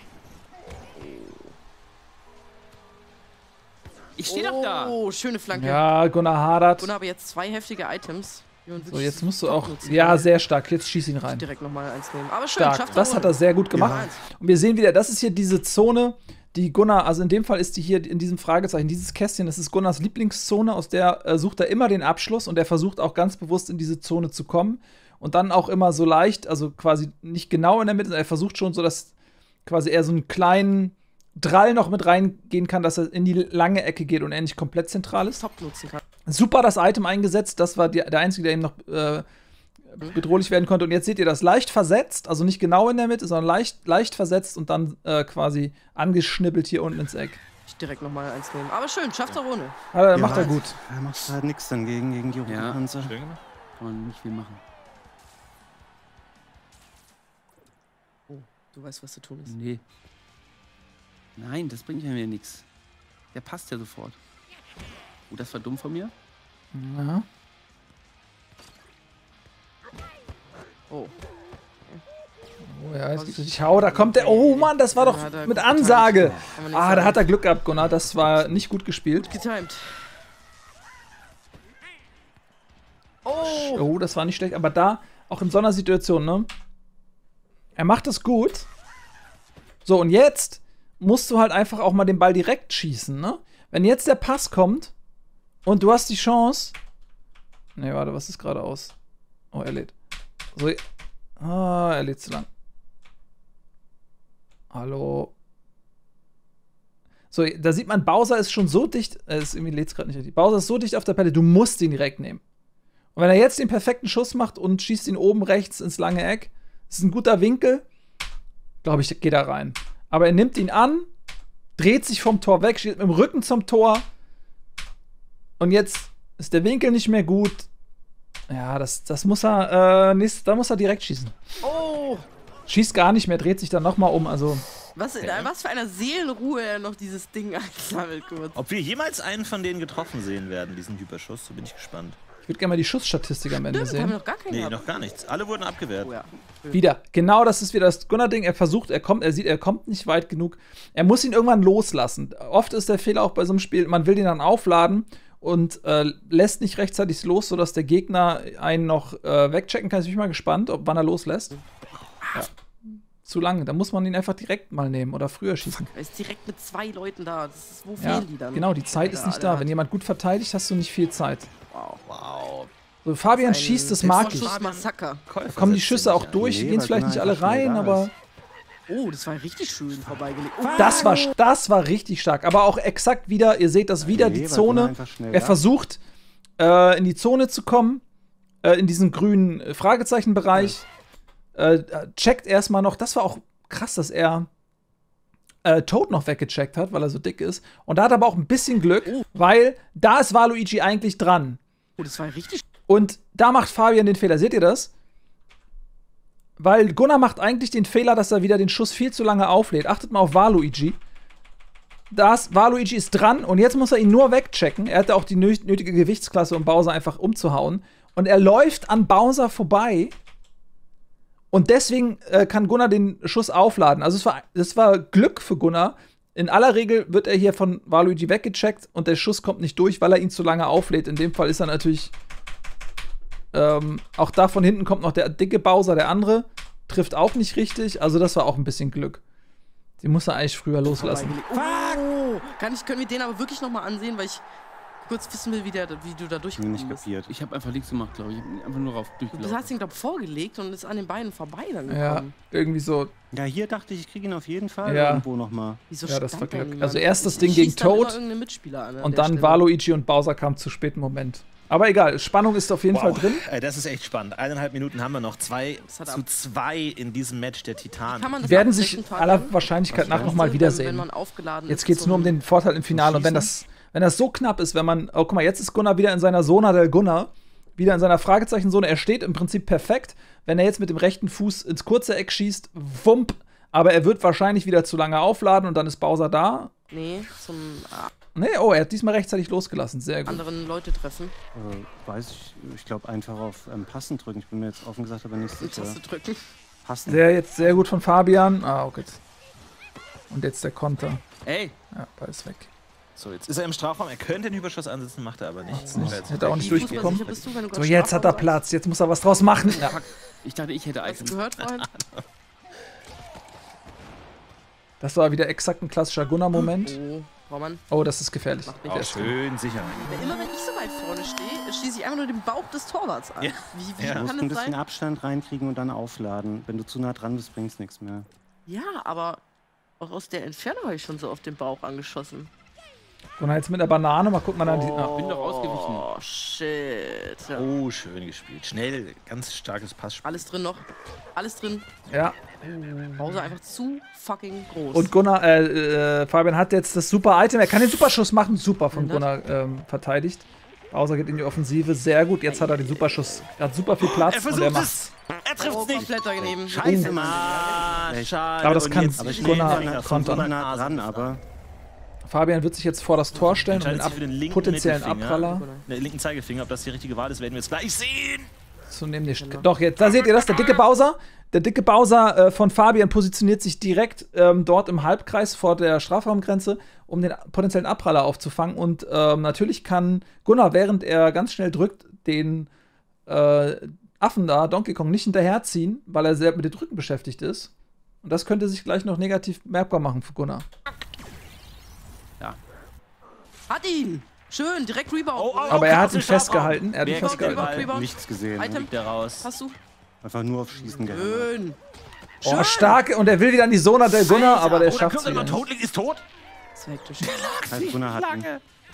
Ich stehe doch da. Oh, schöne Flanke. Ja, Gunnar hadert. Gunnar aber jetzt 2 heftige Items. So, jetzt musst du auch. Ja, sehr stark. Jetzt schieß ihn rein. Direkt nochmal eins nehmen. Aber schön, Stark. schafft Das hat er sehr gut gemacht. Und wir sehen wieder, das ist hier diese Zone, die Gunnar, also in dem Fall ist die hier in diesem Fragezeichen, dieses Kästchen, das ist Gunnars Lieblingszone, aus der sucht er immer den Abschluss und er versucht auch ganz bewusst in diese Zone zu kommen. Und dann auch immer so leicht, also quasi nicht genau in der Mitte, er versucht schon so, dass quasi er so einen kleinen Drall noch mit reingehen kann, dass er in die lange Ecke geht und er nicht komplett zentral ist. Top nutzen kann. Super das Item eingesetzt, das war der Einzige, der ihm noch bedrohlich werden konnte. Und jetzt seht ihr das leicht versetzt, also nicht genau in der Mitte, sondern leicht versetzt und dann quasi angeschnippelt hier unten ins Eck. Ich direkt nochmal eins nehmen. Aber schön, schafft er ohne. Ja, macht er gut. Er macht halt nichts dann gegen die Roboterpanzer. Kann man nicht viel machen. Oh, du weißt, was zu tun ist. Nee. Nein, das bringt ja mir nichts. Der passt ja sofort. Oh, das war dumm von mir. Ja. Oh. Oh ja, jetzt ich hau, da kommt der. Oh Mann, das war doch mit Ansage. Ah, da hat er Glück gehabt, Gunnar. Das war nicht gut gespielt. Getimed. Oh, das war nicht schlecht. Aber da, auch in so einer Situation, ne? Er macht es gut. So, und jetzt musst du halt einfach auch mal den Ball direkt schießen, ne? Wenn jetzt der Pass kommt und du hast die Chance. Ne, warte, was ist gerade aus? Oh, er lädt. So, er lädt zu lang. Hallo. So, da sieht man, Bowser ist schon so dicht. Irgendwie lädt es gerade nicht richtig. Bowser ist so dicht auf der Pelle, du musst ihn direkt nehmen. Und wenn er jetzt den perfekten Schuss macht und schießt ihn oben rechts ins lange Eck, das ist ein guter Winkel, glaube ich, geht er rein. Aber er nimmt ihn an, dreht sich vom Tor weg, steht mit dem Rücken zum Tor. Und jetzt ist der Winkel nicht mehr gut. Ja, das muss er, da muss er direkt schießen. Oh! Schießt gar nicht mehr, dreht sich dann nochmal um. Also Was für einer Seelenruhe er noch dieses Ding einsammelt kurz. Ob wir jemals einen von denen getroffen sehen werden, diesen Hyperschuss, so bin ich gespannt. ich würde gerne mal die Schussstatistik am Ende Haben wir sehen. noch gar keinen Nee, gehabt. noch gar nichts. Alle wurden abgewehrt. Oh ja. Wieder. Genau, das ist wieder das Gunnar-Ding. Er versucht, er kommt nicht weit genug. Er muss ihn irgendwann loslassen. Oft ist der Fehler auch bei so einem Spiel, man will den dann aufladen und lässt nicht rechtzeitig los, sodass der Gegner einen noch wegchecken kann. Ich bin mal gespannt, wann er loslässt. Ja. Zu lange. Da muss man ihn einfach direkt mal nehmen oder früher schießen. Er ist direkt mit 2 Leuten da. Das ist, wo Ja, fehlen die dann? genau, die Zeit ist nicht da. Wenn jemand gut verteidigt, hast du nicht viel Zeit. Wow. So, Fabian schießt, das mag ich. Massaker. Da kommen die Schüsse auch durch, die gehen vielleicht nicht alle rein, aber Oh, das war richtig schön vorbeigelegt. Oh, das war richtig stark. Aber auch exakt wieder, ihr seht das wieder, die Zone. Er versucht, in die Zone zu kommen, in diesen grünen Fragezeichenbereich. Checkt erstmal noch, das war auch krass, dass er Toad noch weggecheckt hat, weil er so dick ist. Und da hat er aber auch ein bisschen Glück, weil da ist Waluigi eigentlich dran. Oh, das war richtig. Und da macht Fabian den Fehler. Seht ihr das? Weil Gunnar macht eigentlich den Fehler, dass er wieder den Schuss viel zu lange auflädt. Achtet mal auf Waluigi. Waluigi ist dran und jetzt muss er ihn nur wegchecken. Er hatte auch die nötige Gewichtsklasse, um Bowser einfach umzuhauen. Und er läuft an Bowser vorbei. Und deswegen kann Gunnar den Schuss aufladen. Also das war Glück für Gunnar. In aller Regel wird er hier von Waluigi weggecheckt und der Schuss kommt nicht durch, weil er ihn zu lange auflädt. In dem Fall ist er natürlich auch da von hinten kommt noch der dicke Bowser, der andere. Trifft auch nicht richtig. Also das war auch ein bisschen Glück. Den muss er eigentlich früher loslassen. Oh, können wir den aber wirklich noch mal ansehen, weil ich kurz wissen will, wie du da durchgekommen Nicht bist. kapiert. Ich habe einfach nichts gemacht, glaube ich. Ich hab einfach nur drauf durchgelaufen. Du hast ihn, glaube ich, vorgelegt und ist an den Beinen vorbei dann Ja, gekommen. irgendwie so. Ja, hier dachte ich kriege ihn auf jeden Fall Ja. irgendwo nochmal. Wieso Ja, das stand war da Glück. niemand? Also erst das Ich Ding gegen schieß dann immer Toad irgendeinen Mitspieler an und der dann Stelle. Waluigi und Bowser kamen zu späten Moment. Aber egal, Spannung ist auf jeden Fall drin. Das ist echt spannend. 1,5 Minuten haben wir noch. 2:2 in diesem Match der Titanen. Kann man das Werden sich abbrechen, aller Fabian? Wahrscheinlichkeit nach Wenn nochmal wiedersehen. man aufgeladen Jetzt ist, geht es so nur um den Vorteil im Finale. Und wenn das so knapp ist, wenn man. Oh, guck mal, jetzt ist Gunnar wieder in seiner Zona del Gunnar. Wieder in seiner Fragezeichenzone. Er steht im Prinzip perfekt. Wenn er jetzt mit dem rechten Fuß ins kurze Eck schießt, wump. Aber er wird wahrscheinlich wieder zu lange aufladen und dann ist Bowser da. Nee, zum Nee, oh, er hat diesmal rechtzeitig losgelassen. Sehr gut. anderen Leute treffen. Weiß ich glaube einfach auf passend drücken. Ich bin mir jetzt offen gesagt aber nicht Die sicher. Taste drücken. Passend. Jetzt sehr gut von Fabian. Ah, okay. Und jetzt der Konter. Ey! Ja, Ball ist weg. So, jetzt ist er im Strafraum. Er könnte den Überschuss ansetzen, macht er aber nicht. Hätte auch nicht durchgekommen. Fußballsicher bist du, wenn du So, gerade jetzt hat er Strafraum Platz. Jetzt muss er was draus machen. Ja. Ich dachte, ich hätte sagst? Hast Items. du gehört vorhin? Das war wieder exakt ein klassischer Gunnar-Moment. Oh, Roman. Oh, das ist gefährlich. Macht mich Oh, das schön sicher. Immer wenn ich so weit vorne stehe, schieße ich einfach nur den Bauch des Torwarts an. Ja. Wie Ja. Du musst kann ein das bisschen sein? Abstand reinkriegen und dann aufladen. Wenn du zu nah dran bist, bringt's nichts mehr. Ja, aber auch aus der Entfernung habe ich schon so auf den Bauch angeschossen. Gunnar jetzt mit der Banane. Mal gucken, wann er die. Bin doch ausgewichen. Oh, shit. Ja. Oh, schön gespielt. Schnell, ganz starkes Passspiel. Alles drin noch. Alles drin. Ja. Bowser einfach zu fucking groß. Und Gunnar, Fabian hat jetzt das super Item. Er kann den Superschuss machen. Super von Und das? Gunnar verteidigt. Bowser geht in die Offensive. Sehr gut. Jetzt hat er den Superschuss. Er hat super viel Platz. Er und er versucht macht's. es! Er trifft's nicht! komplett daneben. Scheiße, Mann! Schade. Aber das Und kann jetzt Gunnar schnell kontern. von Nah dran, aber Fabian wird sich jetzt vor das Tor stellen und den Entscheidet sich für den linken potenziellen Mittelfinger. Abpraller Den linken Zeigefinger, ob das die richtige Wahl ist, werden wir jetzt gleich sehen. zu nehmen. Doch, jetzt, da seht ihr das, der dicke Bowser. Der dicke Bowser von Fabian positioniert sich direkt dort im Halbkreis vor der Strafraumgrenze, um den potenziellen Abpraller aufzufangen. Und natürlich kann Gunnar, während er ganz schnell drückt, den Affen da, Donkey Kong, nicht hinterherziehen, weil er sehr mit dem Drücken beschäftigt ist. Und das könnte sich gleich noch negativ merkbar machen für Gunnar. Hat ihn! Schön, direkt Rebound. Aber er hat ihn festgehalten. Er hat ihn Wer festgehalten. kriegt den Ball? Rebound. nichts gesehen. Item. Liegt er raus. Hast du? Einfach nur auf Schießen gehabt. Schön. Oh, stark. Und er will wieder an die Zona del Gunnar, aber der schafft es wieder nicht. Totling ist tot. Das war hektisch. Halt, Gunnar hat ihn.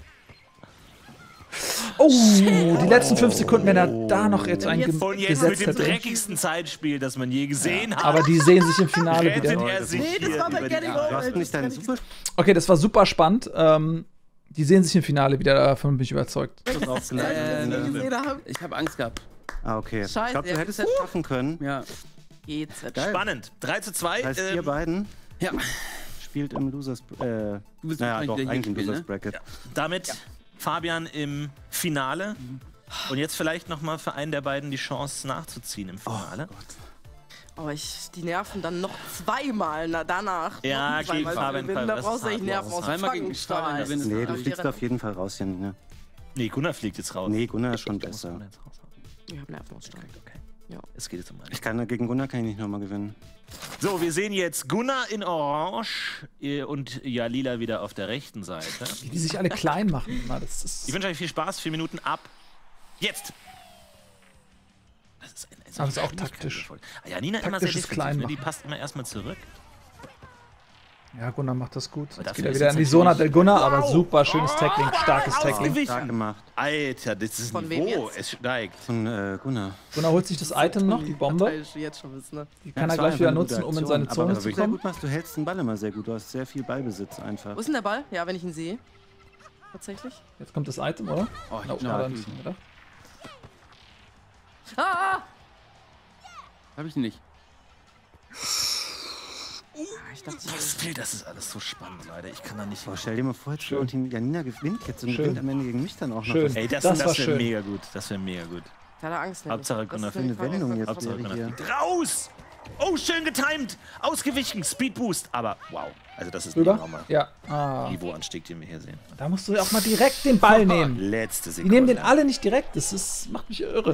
Oh, die letzten 5 Sekunden, wenn er da noch jetzt Und jetzt eingesetzt mit dem hätte. dreckigsten Zeitspiel, das man je gesehen hat. Aber die sehen sich im Finale rettet wieder. er sich Nee, das war bei Getting Du hast nicht deinen Super Okay, das war super spannend. Die sehen sich im Finale wieder, davon bin ich überzeugt. gesehen haben. Ich habe Angst gehabt. Ah, okay. Scheiße, Ich glaube, du ja, hättest das es schaffen können. Ja. GZ. Geil. Spannend. 3:2. Heißt ihr beiden Ja. spielt im Losers... Du bist naja, doch, wieder eigentlich im hier Losers ne? Bracket. Damit Fabian im Finale. Und jetzt vielleicht nochmal für einen der beiden die Chance nachzuziehen im Finale. Aber die nerven dann noch zweimal danach. Ja, noch gegen weil Fabian wir gewinnen, da das brauchst du ist echt Nerven hart. aus Zweimal gegen Fabian Frankenstein. gewinnen. Nee, du Ja, fliegst auf jeden Fall raus, Janina. Nee, Gunnar fliegt jetzt raus. Nee, Gunnar ist schon besser. Ich hab Nerven aus Stein. Okay. Ja. Es geht jetzt um einen. Ich kann gegen Gunnar kann ich nicht nochmal gewinnen. So, wir sehen jetzt Gunnar in Orange und Jalila wieder auf der rechten Seite. Wie die sich alle klein machen. Na, das ist Ich wünsche euch viel Spaß. 4 Minuten ab. Jetzt! Das ist, Aber das ist auch taktisch. Janina immer sehr Taktisches defensiv, Klein ne? Die machen. passt immer erstmal zurück. Ja, Gunnar macht das gut. Aber Jetzt dafür geht er ist wieder jetzt in die Zona del natürlich- Gunnar, aber super schönes Tackling, starkes Tackling. Stark gemacht. Alter, das ist Von wem Niveau. jetzt? Es steigt. Von Gunnar. Gunnar holt sich das Item noch, die Bombe. Jetzt schon wissen, ne? Die kann er gleich wieder nutzen, um in seine Zone was zu du sehr kommen. gut machst, du hältst den Ball immer sehr gut. Du hast sehr viel Ballbesitz einfach. Wo ist denn der Ball? Ja, wenn ich ihn sehe. Tatsächlich. Jetzt kommt das Item, oder? Oh, No, ja, hat er nicht gedacht. Ah! Hab ich nicht. Ich dachte, Das ist alles so spannend, Leute. Ich kann da nicht. Boah, stell dir mal vor, jetzt und Janina gewinnt jetzt und Schön. gewinnt am Ende gegen mich dann auch noch. Schön. Ey, das Das war wäre schön. mega gut. Das wäre mega gut. da hat er Angst. nämlich. Hauptsache Das Gunnar ist für nämlich eine Wendung jetzt. Hauptsache wäre Gunnar hier. fliegt raus! Oh, schön getimed! Ausgewichen, Speed Boost. Aber wow. Also, das ist Rüber? nicht normal. Ja. Ah. Niveauanstieg, den wir hier sehen. Da musst du auch mal direkt den Ball nehmen. Letzte Die Sekunde. nehmen den alle nicht direkt. Das ist, macht mich irre.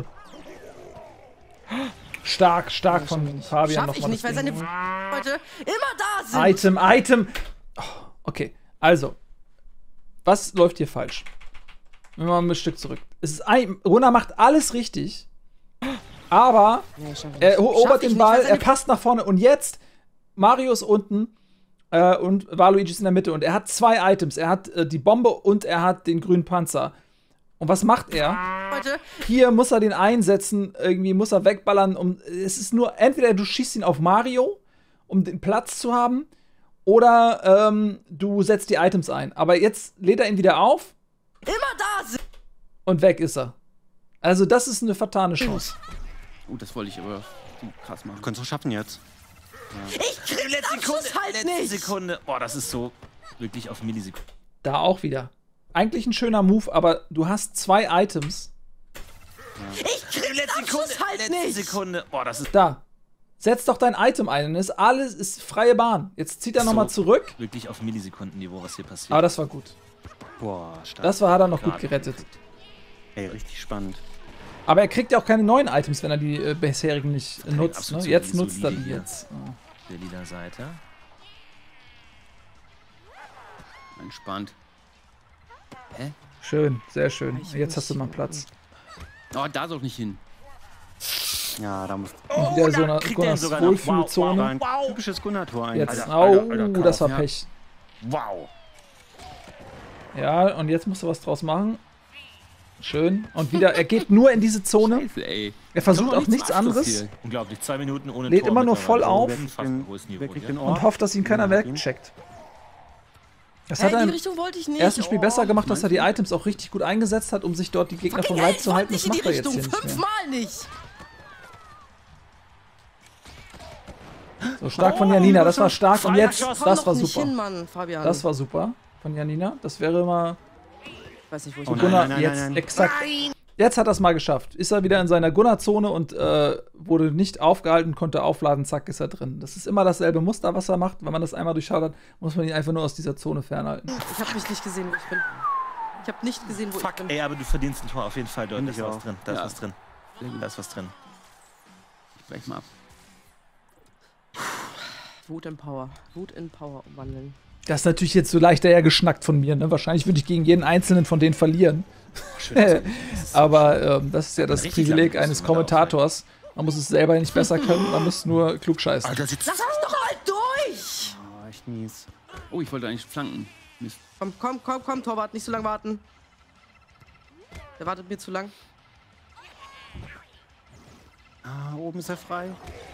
Stark von Fabian Schaff ich nochmal. nicht, weil seine Leute immer da sind. Item. Oh, okay, also. Was läuft hier falsch? Wenn wir mal ein Stück zurück. Gunnar macht alles richtig. Aber Nee, schaff ich er nicht. erobert Schaff ich den nicht, weil Ball, seine- er passt nach vorne und jetzt Mario ist unten und Waluigi ist in der Mitte und er hat 2 Items. Er hat die Bombe und er hat den grünen Panzer. Und was macht er? Leute, Hier muss er den einsetzen, irgendwie muss er wegballern. Es ist nur, entweder du schießt ihn auf Mario, um den Platz zu haben, oder du setzt die Items ein. Aber jetzt lädt er ihn wieder auf immer da sind. und weg ist er. Also das ist eine vertane Chance. Das wollte ich aber krass machen. Du kannst es schaffen jetzt. Ich krieg Letzte den Abschluss halt letzte nicht. Sekunde. Boah, das ist so wirklich auf Millisekunden. Da auch wieder. Eigentlich ein schöner Move, aber du hast 2 Items. Ich krieg den Abschluss halt nicht. Sekunde. Boah, das ist Da. Setz doch dein Item ein. Dann ist alles ist freie Bahn. Jetzt zieht er nochmal zurück. wirklich auf Millisekundenniveau, was hier passiert. Aber das war gut. Boah, stark. Das hat er noch gut Gerade. gerettet. Ey, richtig spannend. Aber er kriegt ja auch keine neuen Items, wenn er die bisherigen nicht nutzt. Ne? absolut Jetzt solide nutzt er die hier. jetzt. Ja. Der lila Seite. Entspannt. Hä? Schön, sehr schön. Ich will Jetzt hast du nicht- mal Platz. Oh, da soll ich nicht hin. Ja, da muss. Und wieder so eine kriegt er ihn sogar noch. Wohlfühlzone. Ein typisches Gunnar-Tor eigentlich. Jetzt, Alter, das war ja. Pech. Wow. Ja, und jetzt musst du was draus machen. Schön. Und wieder, er geht nur in diese Zone. Scheiße, ey. Er versucht Doch auch nichts zum Abschluss anderes hier. Unglaublich. 2 Minuten ohne Lädt Tor immer nur mittlerweile. voll auf. Fast ein hohes Niveau Wer kriegt hier. den und Ort? hofft, dass ihn keiner Ja, wegcheckt. Das Hey, hat er in die im Richtung wollte ich nicht. ersten Spiel besser Oh. gemacht, dass er die Items auch richtig gut eingesetzt hat, um sich dort die Gegner vom Leib zu halten. Das macht er jetzt hier nicht mehr. 5-mal nicht. So stark von Janina, das war stark. Und jetzt, Komm das doch war nicht super. hin, Mann, Fabian. Das war super von Janina. Das wäre immer Ich weiß nicht, wo ich so bin. Gunnar jetzt exakt. Jetzt hat er es mal geschafft. Ist er wieder in seiner Gunnar-Zone und wurde nicht aufgehalten, konnte aufladen, zack, ist er drin. Das ist immer dasselbe Muster, was er macht. Wenn man das einmal durchschaut hat, muss man ihn einfach nur aus dieser Zone fernhalten. Ich habe mich nicht gesehen, wo ich bin. Ich habe nicht gesehen, wo ich bin. Ey, aber du verdienst ein Tor auf jeden Fall dort. Da ist Ich was auch. drin. Da ist Ja. was drin. Da ist was drin. Ich brech mal ab. Wut in Power. Wut in Power umwandeln. Das ist natürlich jetzt so leicht dahergeschnackt von mir. Ne? Wahrscheinlich würde ich gegen jeden einzelnen von denen verlieren. Aber das ist ja das Richtig Privileg lang eines musst du mal Kommentators. Man muss es selber nicht besser können, man muss nur klug scheißen. Alter, sieht Lass mich doch mal durch! Oh, echt mies. Oh, ich wollte eigentlich flanken. Mist. Komm, Torwart, nicht so lange warten. Der wartet mir zu lang. Ah, oben ist er frei.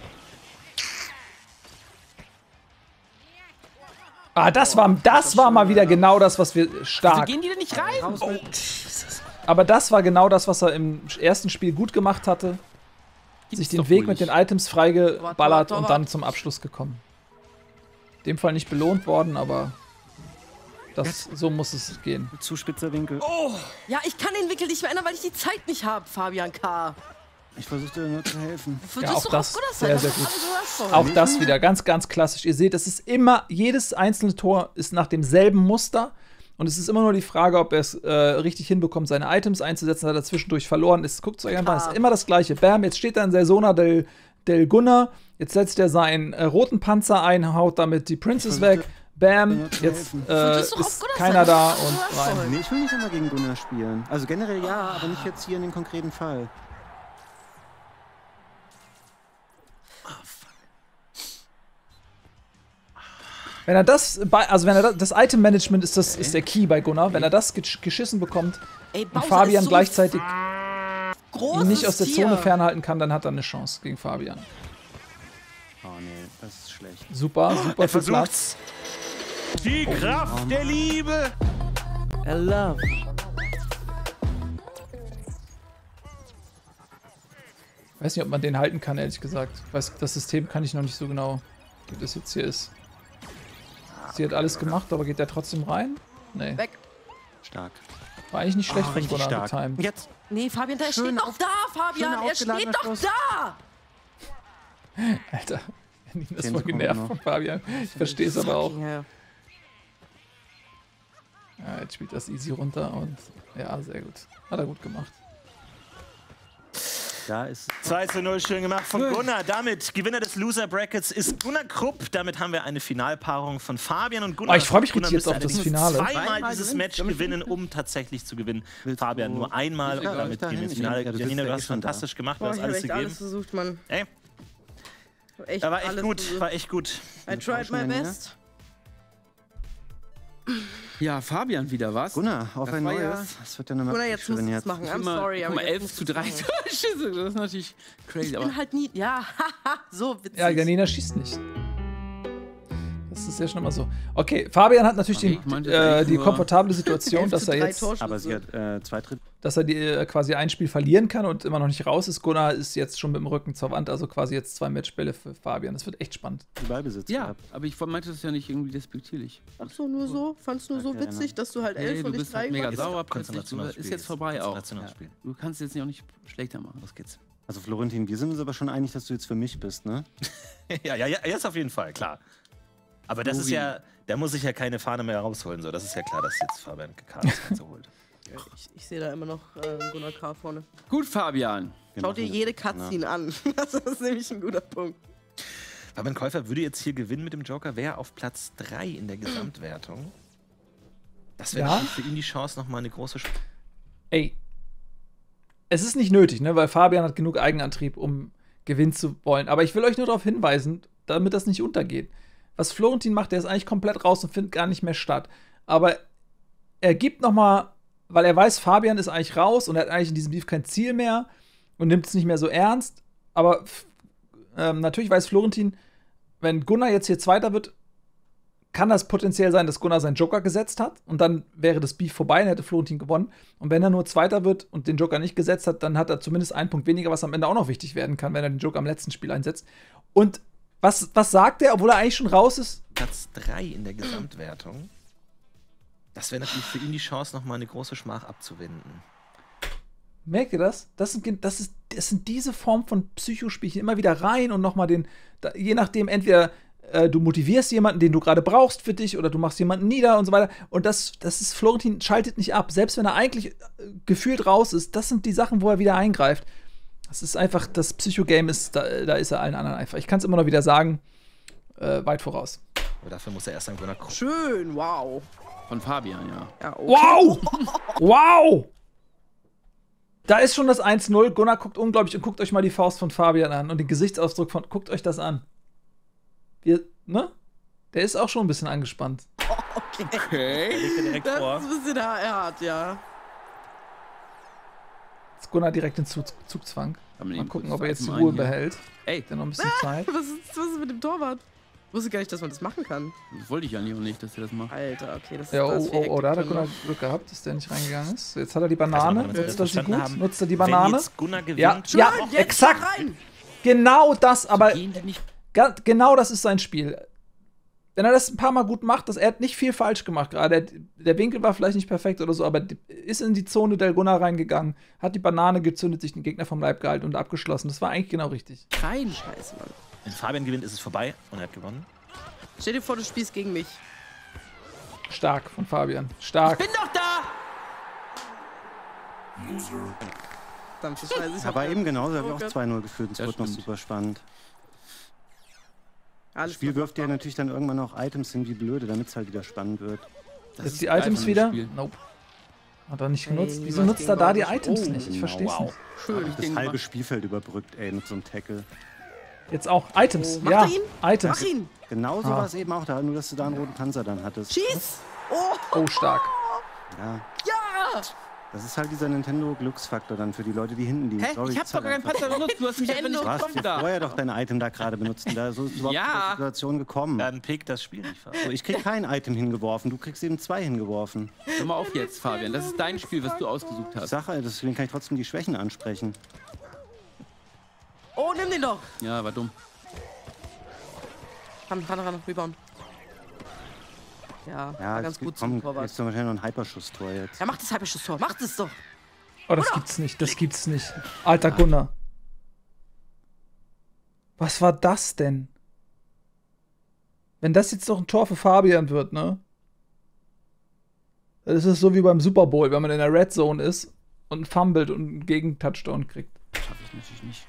Ah, das war mal wieder genau das, was wir stark. Gehen die denn nicht rein? Aber das war genau das, was er im ersten Spiel gut gemacht hatte. sich den Weg mit den Items freigeballert und dann zum Abschluss gekommen. In dem Fall nicht belohnt worden, aber so muss es gehen. Zu spitzer Winkel. Oh! Ja, ich kann den Winkel nicht mehr ändern, weil ich die Zeit nicht habe, Fabian K. Ich versuche dir nur zu helfen. Ja, auch das sehr, sehr gut. Auch das wieder ganz, ganz klassisch. Ihr seht, es ist immer, jedes einzelne Tor ist nach demselben Muster. Und es ist immer nur die Frage, ob er es richtig hinbekommt, seine Items einzusetzen, hat er zwischendurch verloren ist. Guckt es euch einfach an, es ist immer das Gleiche. Bam, jetzt steht da in Saisona del Gunnar. Jetzt setzt er seinen roten Panzer ein, haut damit die Princess weg. Bam, jetzt ist keiner da und rein. Nee, ich will nicht immer gegen Gunnar spielen. Also generell ja, aber nicht jetzt hier in dem konkreten Fall. Wenn er das, das Item-Management ist der Key bei Gunnar. Wenn er das geschissen bekommt und Fabian gleichzeitig ihn nicht aus der Zone fernhalten kann, dann hat er eine Chance gegen Fabian. Oh nee, das ist schlecht. Super viel Platz. Die Kraft der Liebe! Love. Ich weiß nicht, ob man den halten kann, ehrlich gesagt. Ich weiß, das System kann ich noch nicht so genau, wie das jetzt hier ist. Sie hat alles gemacht, aber geht der trotzdem rein? Nee. Weg. Stark. War eigentlich nicht schlecht von Gunnar getimed. Jetzt. Nee, Fabian, der steht doch da, Fabian. Er steht doch da. Alter, das ist voll genervt von Fabian. Ich verstehe es aber auch. Ja, jetzt spielt das easy runter und ja, sehr gut. Hat er gut gemacht. Da ist 2:0 schön gemacht von Gunnar. Damit Gewinner des Loser Brackets ist Gunnar Krupp. Damit haben wir eine Finalpaarung von Fabian und Gunnar. Oh, ich freue mich richtig jetzt auf das Finale. Zweimal dieses Match gewinnen, um tatsächlich zu gewinnen. Fabian nur einmal und damit gehen wir ins Finale. Janina, du hast fantastisch gemacht, du hast alles gegeben. Alles versucht, Mann. Ey. War echt gut, war echt gut. I tried my best. Ja, Fabian wieder, was? Gunnar, auf ein neues. Das wird ja eine Gunnar, jetzt musst du es machen. I'm sorry. Guck mal, 11:3. Scheiße, das ist natürlich crazy. Ich bin halt nie... Ja, so witzig. Ja, Janina schießt nicht. Das ist ja schon immer so. Okay, Fabian hat natürlich die komfortable Situation, dass er jetzt... Aber sie hat dass er quasi ein Spiel verlieren kann und immer noch nicht raus ist. Gunnar ist jetzt schon mit dem Rücken zur Wand, also quasi jetzt 2 Matchbälle für Fabian. Das wird echt spannend. Die Ballbesitz. Ja, aber ich meinte das ja nicht irgendwie despektierlich. Ach so, nur so? Fandst du nur so witzig, dass du halt 11 und ich 3 mega sauer, ist jetzt vorbei auch. Ja. Du kannst jetzt auch nicht schlechter machen. Los geht's. Also Florentin, wir sind uns aber schon einig, dass du jetzt für mich bist, ne? ja, jetzt auf jeden Fall, klar. Aber das ist ja, da muss ich ja keine Fahne mehr rausholen. So. Das ist ja klar, dass jetzt Fabian K. das Ganze holt. Ich sehe da immer noch Gunnar K. vorne. Gut, Fabian. Schau dir jede Cutscene an. Das ist nämlich ein guter Punkt. Fabian Käufer würde jetzt hier gewinnen mit dem Joker, wäre auf Platz 3 in der Gesamtwertung. Das wäre für ihn die Chance, nochmal eine große... Ey, es ist nicht nötig, ne? Weil Fabian hat genug Eigenantrieb, um gewinnen zu wollen. Aber ich will euch nur darauf hinweisen, damit das nicht untergeht. Was Florentin macht, der ist eigentlich komplett raus und findet gar nicht mehr statt. Aber er gibt nochmal, weil er weiß, Fabian ist eigentlich raus und er hat eigentlich in diesem Beef kein Ziel mehr und nimmt es nicht mehr so ernst. Aber natürlich weiß Florentin, wenn Gunnar jetzt hier Zweiter wird, kann das potenziell sein, dass Gunnar seinen Joker gesetzt hat und dann wäre das Beef vorbei und hätte Florentin gewonnen. Und wenn er nur Zweiter wird und den Joker nicht gesetzt hat, dann hat er zumindest einen Punkt weniger, was am Ende auch noch wichtig werden kann, wenn er den Joker am letzten Spiel einsetzt. Und was sagt er, obwohl er eigentlich schon raus ist? Platz 3 in der Gesamtwertung. Das wäre natürlich für ihn die Chance, nochmal eine große Schmach abzuwenden. Merkt ihr das? Das sind diese Form von Psychospielchen. Immer wieder rein und nochmal je nachdem, entweder du motivierst jemanden, den du gerade brauchst für dich, oder du machst jemanden nieder und so weiter. Und das ist, Florentin schaltet nicht ab. Selbst wenn er eigentlich gefühlt raus ist, das sind die Sachen, wo er wieder eingreift. Das ist einfach, das Psycho-Game ist, da ist er allen anderen einfach. Ich kann es immer noch wieder sagen, weit voraus. Aber dafür muss er erst an Gunnar Krupp. Schön, wow. Von Fabian, ja. Okay. Wow! Wow! Da ist schon das 1:0. Gunnar guckt unglaublich und guckt euch mal die Faust von Fabian an und den Gesichtsausdruck von, guckt euch das an. Ne? Der ist auch schon ein bisschen angespannt. Okay. Der liegt direkt vor. Das ist ein bisschen hart, ja. Jetzt Gunnar direkt in Zugzwang. Mal gucken, ob er jetzt die Ruhe behält. Ey, dann noch ein bisschen Zeit. Was ist mit dem Torwart? Ich wusste gar nicht, dass man das machen kann. Das wollte ich ja nicht, dass er das macht. Alter, okay, das ist ja, da hat er Gunnar Glück gehabt, dass der nicht reingegangen ist. Jetzt hat er die Banane. Nutzt er sie gut? Nutzt er die Banane? Wenn jetzt Gunnar gewinnt, ja, exakt. Genau das, aber Gehen die nicht. genau das ist sein Spiel. Wenn er das ein paar Mal gut macht, er hat nicht viel falsch gemacht gerade. Der Winkel war vielleicht nicht perfekt oder so, aber ist in die Zone Del Gunnar reingegangen, hat die Banane gezündet, sich den Gegner vom Leib gehalten und abgeschlossen. Das war eigentlich genau richtig. Kein Scheiß, Mann. Wenn Fabian gewinnt, ist es vorbei und er hat gewonnen. Stell dir vor, du spielst gegen mich. Stark von Fabian. Stark. Bin doch da! Verdammte Scheiße, ich hab Aber eben genauso, habe Oh ich auch Gott. 2-0 geführt. Es Das wird noch stimmt. super spannend. Das Alles Spiel wirft ja natürlich dann irgendwann auch Items hin wie blöde, damit es halt wieder spannend wird. Das Jetzt ist die geil Items von dem wieder? Spiel. Nope. Hat er nicht Ey, genutzt. niemals Wieso nutzt er gegen da die Bausch. Items Oh, nicht? Ich versteh's nicht. schön. ich Das den halbe gemacht. Spielfeld überbrückt, ey, mit so einem Tackle. Jetzt auch Items. Oh, macht ja, er ihn? Items. Mach ihn! Genauso Ah. war es eben auch da, nur dass du da einen roten Panzer dann hattest. Schieß! Oh! Oh, stark. Ja, Ja! das ist halt dieser Nintendo-Glücksfaktor dann für die Leute, die hinten liegen. Hä? Sorry, Ich hab das ist doch halt keinen einfach- Panzer benutzt. Du hast mich einfach nicht Du hast gekommen ja da. vorher doch dein Item da gerade benutzt. Und da so ist überhaupt Ja. zu der Situation gekommen. Dann pick das Spiel nicht, Fabian. So, ich krieg kein Item hingeworfen, du kriegst eben 2 hingeworfen. Hör mal auf jetzt, Fabian. Das ist dein Spiel, was du ausgesucht Ich hast. sag halt, deswegen kann ich trotzdem die Schwächen ansprechen. Oh, nimm den doch! Ja, war dumm. Ran, Rebound. Ja, Ja, war ganz gut zum komm, Torwart. jetzt zum Beispiel noch ein Hyperschuss-Tor jetzt. Ja, mach das Halbschuss-Tor, mach das doch! Oh, das gibt's nicht. Das gibt's nicht. Alter Gunnar. Was war das denn? Wenn das jetzt doch ein Tor für Fabian wird, ne? Das ist so wie beim Super Bowl, wenn man in der Red Zone ist und fummelt und einen Gegen-Touchdown kriegt. Schaff ich natürlich nicht.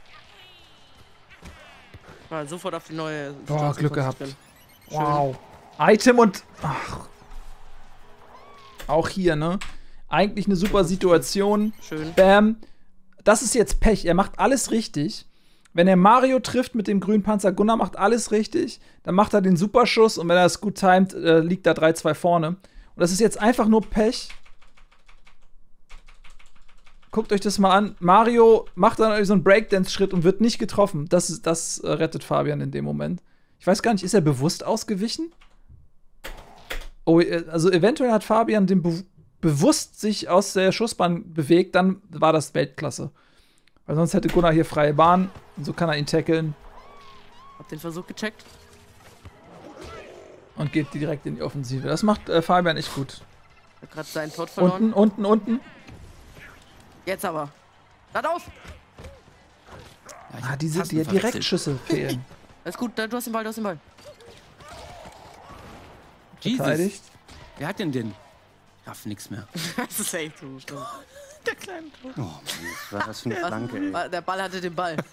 Mal sofort auf die neue. Boah, Situation Glück gehabt. konzentrieren. Wow. Item und. Ach. Auch hier, ne? Eigentlich eine super Situation. Schön. Bam. Das ist jetzt Pech. Er macht alles richtig. Wenn er Mario trifft mit dem grünen Panzer, Gunnar macht alles richtig. Dann macht er den Superschuss und wenn er es gut timet, liegt da 3-2 vorne. Und das ist jetzt einfach nur Pech. Guckt euch das mal an. Mario macht dann so einen Breakdance-Schritt und wird nicht getroffen. Das rettet Fabian in dem Moment. Ich weiß gar nicht, ist er bewusst ausgewichen? Oh, also eventuell hat Fabian den bewusst sich aus der Schussbahn bewegt, dann war das Weltklasse. Weil sonst hätte Gunnar hier freie Bahn und so kann er ihn tackeln Hab den Versuch gecheckt. und geht direkt in die Offensive. Das macht Fabian echt gut. Hat gerade seinen Tod verloren. Unten. Jetzt aber. Rad auf! Ja, ich Ah, hab die Tasten verwechselt. Direktschüsse fehlen. Alles gut, du hast den Ball, Jesus. Verteidigt. Wer hat denn den? Ich raff nix mehr. Das ist safe, du. Der kleine Tor. Oh Mann, was war das für eine Flanke, ey. Der Ball hatte den Ball.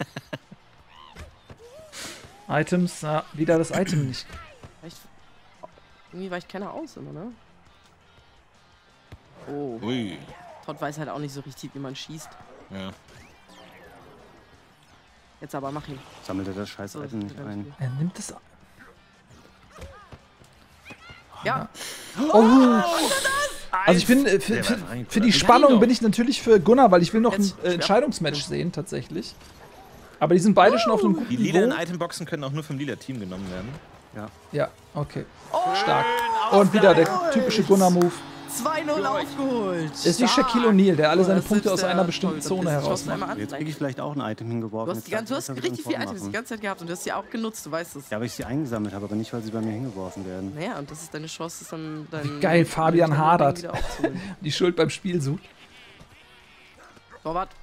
Items, wieder das Item nicht. Irgendwie weicht keiner aus immer, ne? Oh. Ui. Todd weiß halt auch nicht so richtig, wie man schießt. Ja. Jetzt aber mach ihn. Sammelt er das scheiß So, Item nicht ein. Er nimmt es. Ja. Oh! Also ich bin Der war für rein, die oder? Spannung bin ich natürlich für Gunnar, weil ich will noch ein Jetzt, Entscheidungsmatch sehen tatsächlich. Aber die sind beide schon auf einem guten Die lilanen Niveau. Itemboxen können auch nur vom lila Team genommen werden. Ja, okay. Stark. Und wieder der typische Gunnar-Move. 2-0 aufgeholt. Ist wie Shaquille O'Neal, der alle seine Das Punkte ist aus der- einer bestimmten toll, Zone das heraus schaust du einmal macht. an. Jetzt krieg ich vielleicht auch ein Item hingeworfen. Du hast, Jetzt du hast darf ich richtig wieder viele Items die vormachen. ganze Zeit gehabt und du hast sie auch genutzt, du weißt es. Ja, aber ich sie eingesammelt habe, aber nicht, weil sie bei mir hingeworfen werden. Naja, und das ist deine Chance, das dann dein. Wie geil Fabian dein Ding hadert. wieder aufzuholen. Die Schuld beim Spiel sucht. Torwart.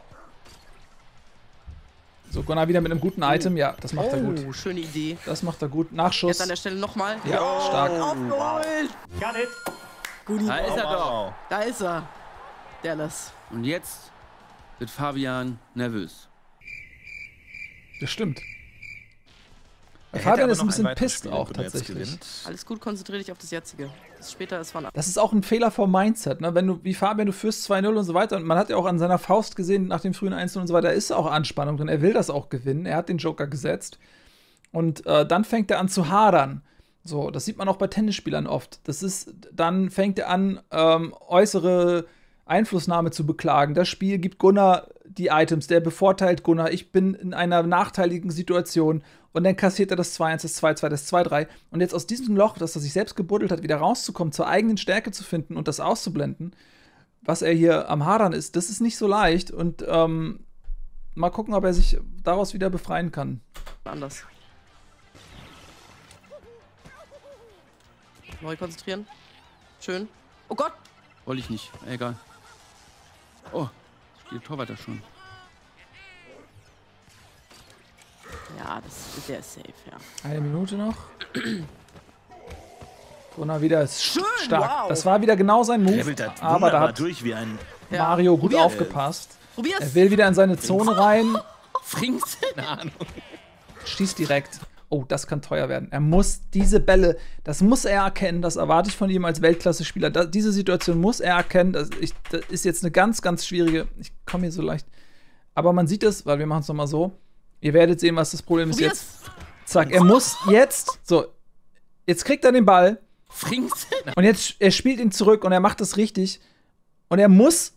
So, Gunnar wieder mit einem guten Item. Ja, das macht er gut. Oh, schöne Idee. Das macht er gut. Nachschuss. Jetzt an der Stelle nochmal. Ja, stark. Aufgeholt. Got it. Guni. Da ist er doch. Da ist er. Dallas. Und jetzt wird Fabian nervös. Das stimmt. Er hätte Fabian aber ist noch ein bisschen weiteres pisst Spiel, auch wenn er jetzt tatsächlich. gewinnt. Alles gut, konzentriere dich auf das Jetzige. Das später ist wann ab. Das ist auch ein Fehler vom Mindset, ne? Wenn du, wie Fabian, du führst 2-0 und so weiter, und man hat ja auch an seiner Faust gesehen, nach dem frühen 1-0 und so weiter, ist auch Anspannung drin. Er will das auch gewinnen. Er hat den Joker gesetzt. Und dann fängt er an zu hadern. So, das sieht man auch bei Tennisspielern oft. Dann fängt er an, äußere Einflussnahme zu beklagen. Das Spiel gibt Gunnar die Items, der bevorteilt Gunnar. Ich bin in einer nachteiligen Situation. Und dann kassiert er das 2-1, das 2-2, das 2-3. Und jetzt aus diesem Loch, das er sich selbst gebuddelt hat, wieder rauszukommen, zur eigenen Stärke zu finden und das auszublenden, was er hier am Hadern ist, das ist nicht so leicht. Und mal gucken, ob er sich daraus wieder befreien kann. Anders. Neu konzentrieren. Schön. Oh Gott! Wollte ich nicht. Egal. Oh, spielt Torwart schon. Ja, der ist safe, ja. 1 Minute noch. Gunnar wieder ist Schön, stark. wow. Das war wieder genau sein Move, Dribbelt da aber da wunderbar hat durch wie ein Mario gut Probier. aufgepasst. Probier's! Er will wieder in seine Zone rein, Frings. keine Ahnung. schießt direkt. Oh, das kann teuer werden. Er muss diese Bälle, das muss er erkennen, das erwarte ich von ihm als Weltklasse-Spieler. Diese Situation muss er erkennen. Das ist jetzt eine ganz, ganz schwierige. Ich komme hier so leicht. Aber man sieht es, weil wir machen es nochmal so. Ihr werdet sehen, was das Problem ist jetzt. Zack, er muss jetzt, so, jetzt kriegt er den Ball. Frings. Und jetzt, er spielt ihn zurück und er macht das richtig. Und er muss